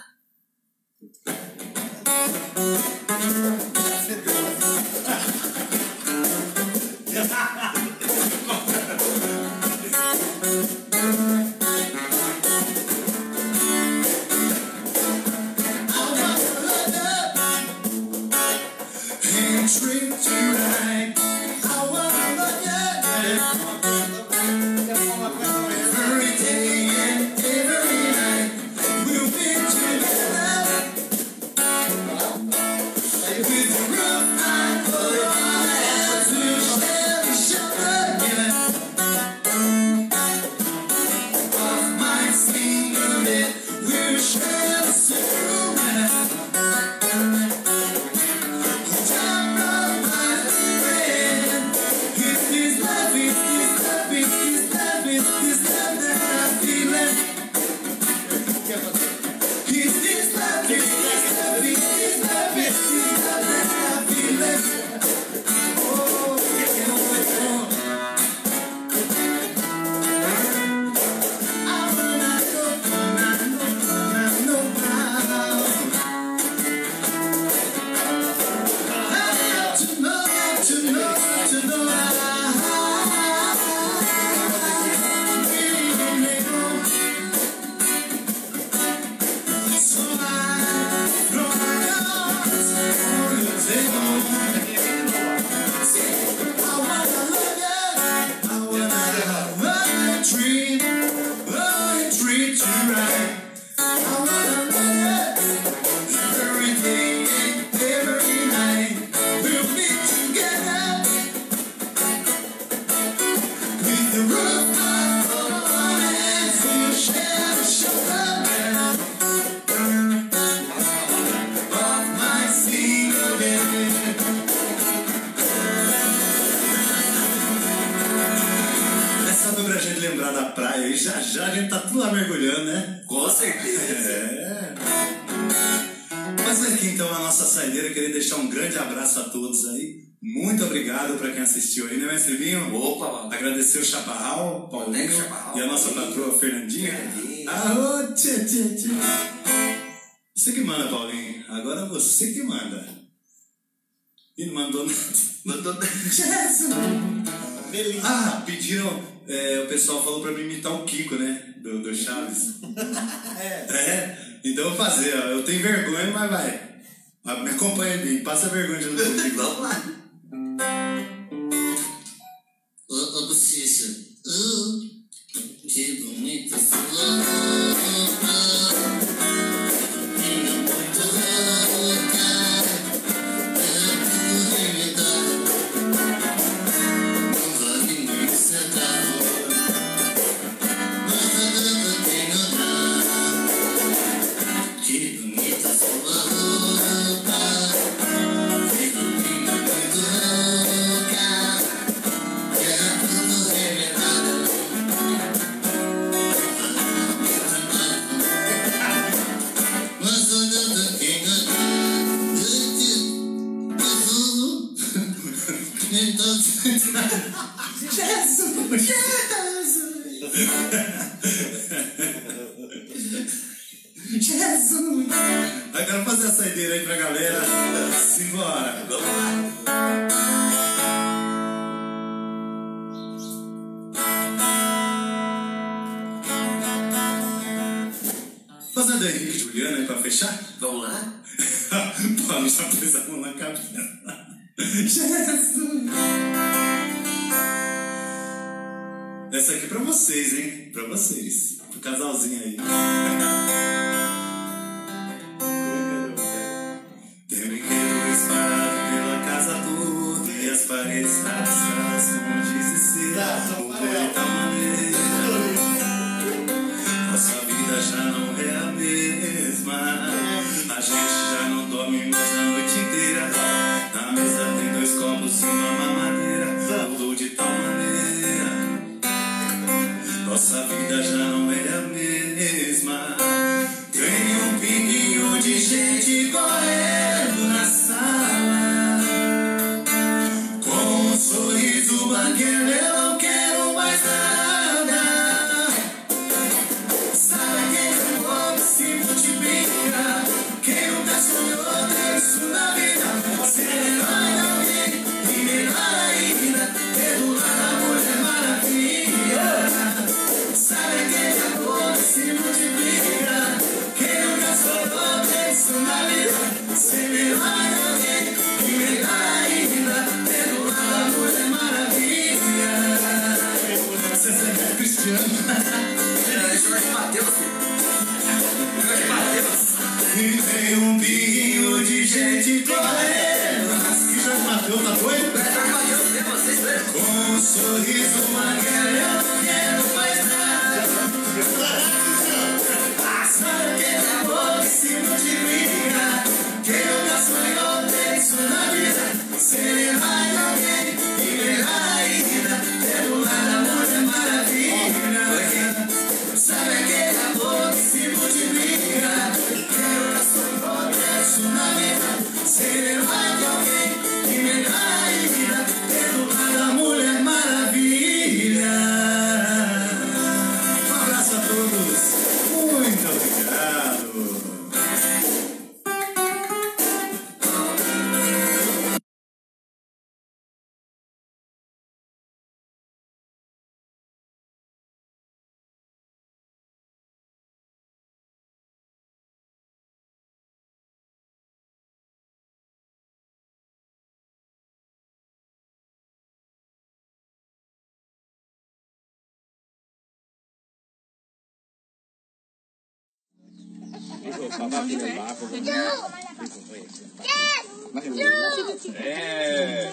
Já já a gente tá tudo lá mergulhando, né? Com certeza. É. Mas aqui então a nossa saideira, queria deixar um grande abraço a todos aí. Muito obrigado para quem assistiu aí, né, mestre Vinho? Opa! Agradecer o Chaparral, Paulinho, Chaparral, e a nossa patroa Fernandinha. Fernandinha. Ah, tchê, tchê, tchê. Você que manda, Paulinho. Agora você que manda. E não mandou nada. Mandou nada. Ah, pediram. É, o pessoal falou pra mim imitar o Kiko, né? Do, do Chaves. É. É? Então eu vou fazer, ó. Eu tenho vergonha, mas vai. Mas me acompanha bem, passa vergonha junto comigo. Vamos lá. Ô, ô, Bochecha. Uh, que bonita sua roupa. Minha muito louca. É tudo remedado. Não vale nem centavo. Mas a dama tem olhar. Que bonita sua roupa. Fico minha muito louca. É tudo remedado. Mas a dama tem olhar. Então, Jesus! Jesus! Agora fazer a saideira aí pra galera. Simbora! Vamos lá. Fazendo Henrique e Juliana aí pra fechar? Vamos lá. Paulo já pôs a mão na cabeça. Jesus! Essa aqui é pra vocês, hein? Pra vocês. Pro casalzinho aí. Tem brinquedo espalhado pela casa toda e as paredes traçadas com giz e cera. O boi tá maneira. Nossa vida já não é a mesma. A gente já não dorme mais a noite inteira. Na mesa tem dois copos e uma mamadeira. Mudou de tal maneira. Nossa vida já não é a mesma. Tem um pinguinho de gente correndo na sala, com um sorriso um pinguinho de gente correndo. Que já bateu, tá doido? Com um sorriso magrelo, eu não quero mais nada. Sabe que acabou que se multiplica. Que eu já sonhou ter isso na vida. Ser mais alguém e melhor ainda. Ter do lado a Mulher Maravilha. Sabe aquele amor que se multiplica. Que eu já sonhou ter isso na vida. Ser mais alguém e melhor ainda. Ter do lado a Mulher Maravilha. Um abraço a todos. Muito obrigado. É.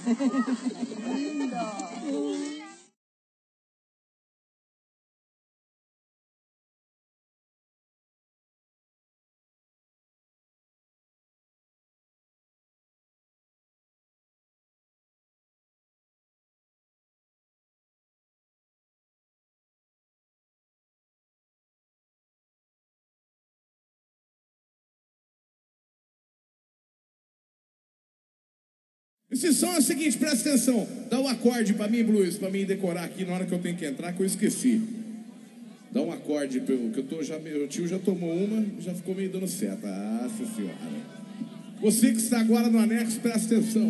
Esse som é o seguinte, presta atenção. Dá um acorde pra mim, Blues, pra mim decorar aqui na hora que eu tenho que entrar, que eu esqueci. Dá um acorde, que eu tô já, meu tio já tomou uma, já ficou meio dando seta. Nossa senhora. Você que está agora no anexo, presta atenção.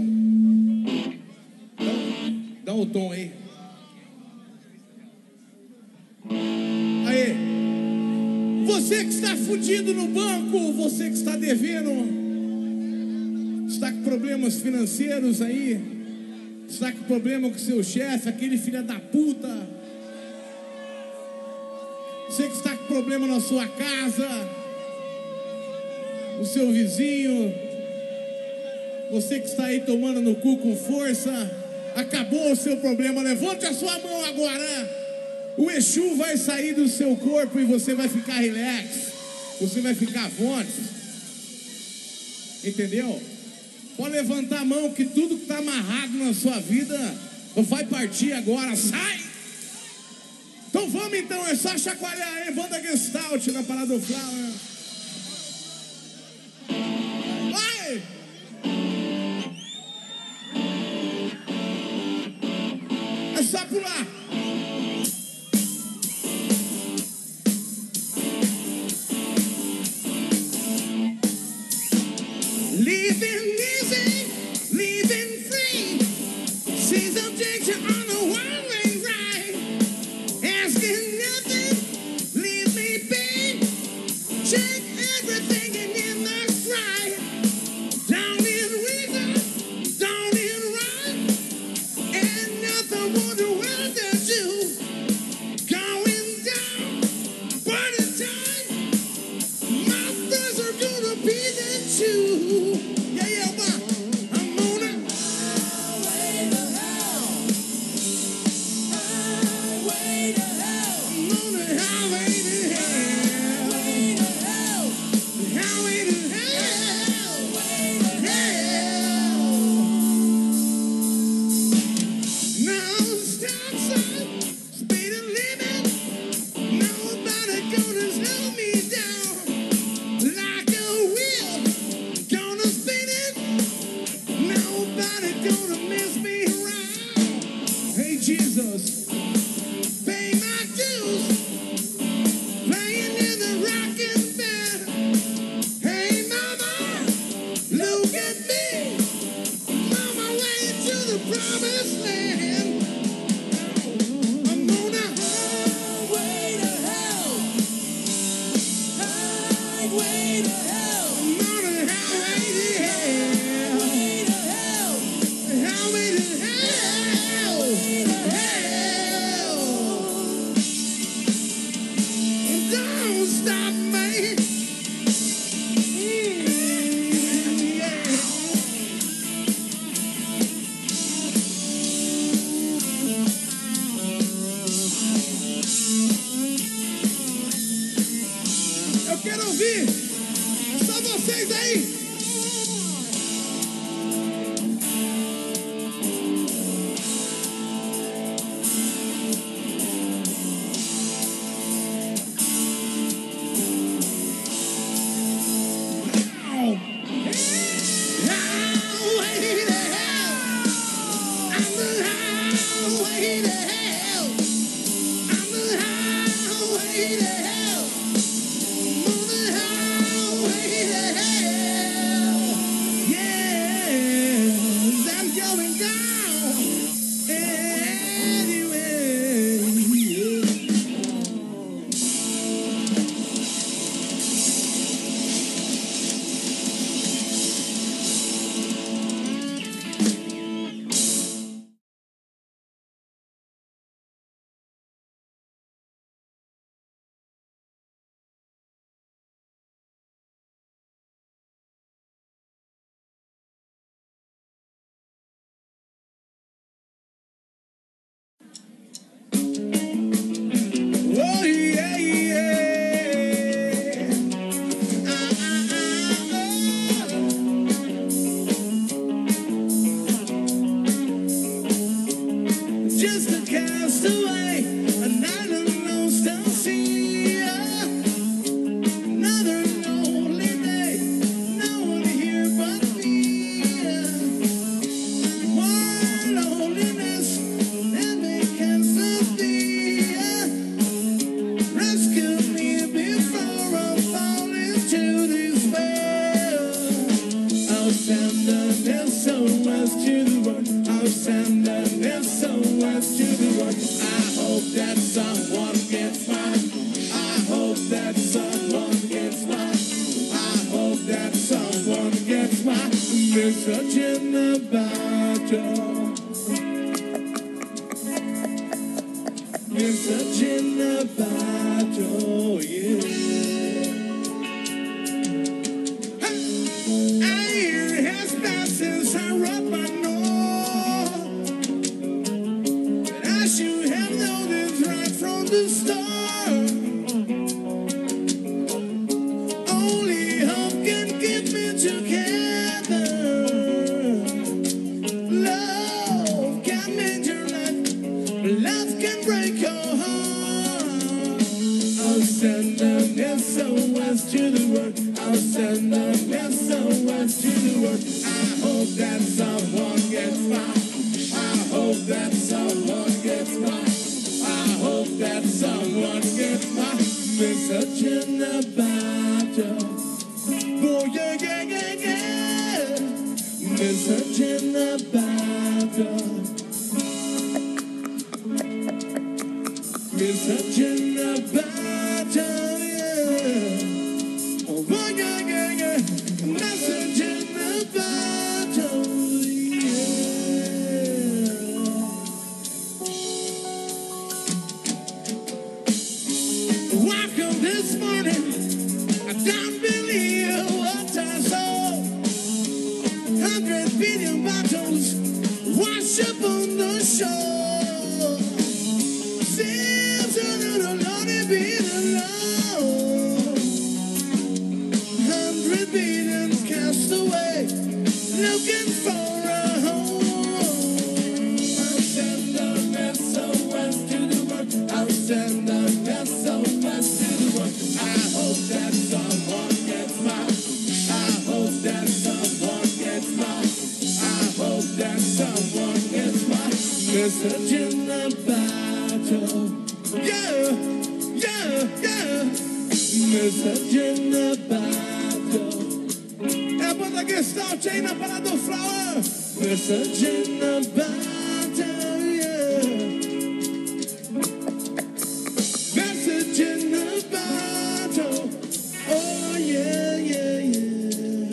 Dá, dá o tom aí. Aí. Você que está fudido no banco, você que está devendo, está com problemas financeiros aí, está com problema com seu chefe, aquele filho da puta. Você que está com problema na sua casa, o seu vizinho, você que está aí tomando no cu com força, acabou o seu problema, levante a sua mão agora. O Exu vai sair do seu corpo e você vai ficar relax, você vai ficar à vontade, entendeu? Pode levantar a mão que tudo que está amarrado na sua vida vai partir agora, sai! Então vamos então, é só chacoalhar aí, banda Gestalt na parada do Flower. Vai! É só pular! Living easy, living free, sees objection on the one-way ride, asking nothing, leave me be, check everything and in the stride, down in reason, down in right, and nothing wonder well to do, going down, burning time, my friends are gonna be there too. Yeah, yeah, ma. I'm on a highway to hell. Highway to hell. I'm on a highway to hell. Highway to hell. Highway to hell. Highway to hell. No stop sign, speed limit. Nobody gonna slow me down like a wheel. Gonna spin it. Nobody gonna mess me around. Hey Jesus, pay my dues. Playing in the rocking bed. Hey mama, look at me. I'm on my way to the promised land. I'm on a highway to hell. Highway to hell. I'm on a highway to hell. Highway to hell. Highway to hell. Hell. And don't stop me. Mm, yeah. Eu quero ouvir só vocês aí. Highway to hell. I'm the highway to hell. I'm the highway to hell. I'm on the highway to hell. Yes, I'm going down anyway. just a castaway, an island lost at sea. Another lonely day, no one here but me. More loneliness than they can sustain. Rescue me before I fall into despair. I'll send an S O S to the world. I'll send an S O S to the world. I hope that someone gets mine. I hope that someone gets mine. I hope that someone gets mine. Message in the battle. Message in the battle, yeah. A year has passed since I wrote my note. But I should have known this right from the start. Only hope can keep me together. Love can mend your life, but love can break your heart. I'll send an S O S to the world. I'll send an S O S to the world. I hope that someone gets mine. I hope that someone gets mine. I hope that someone gets mine. Message in the battle. Oh yeah, yeah, yeah, yeah. Message in the battle. Message in the battle, yeah. Oh yeah, yeah, yeah. Message in the battle, yeah. Woke up this morning, I don't believe what I saw. Hundred billion bottles wash up on the shore. Seems a little lonely being alone. Hundred billions cast away, looking for a home. I'll send an S O S to the world. I'll send an S O S to the world. I hope that someone gets mine. I hope that someone gets mine. I hope that someone gets mine. Message in the battle. Yeah, yeah, yeah. Message in the battle. É a banda Gestalt aí na Parada Flower. Message in the battle, yeah. Message in the battle. Oh, yeah, yeah, yeah.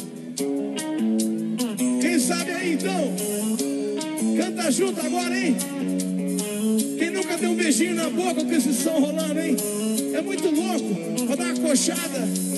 Quem sabe aí então? Canta junto agora, hein? Quem nunca deu um beijinho na boca com esse som rolando, hein? É muito louco. Vou dar uma coxada.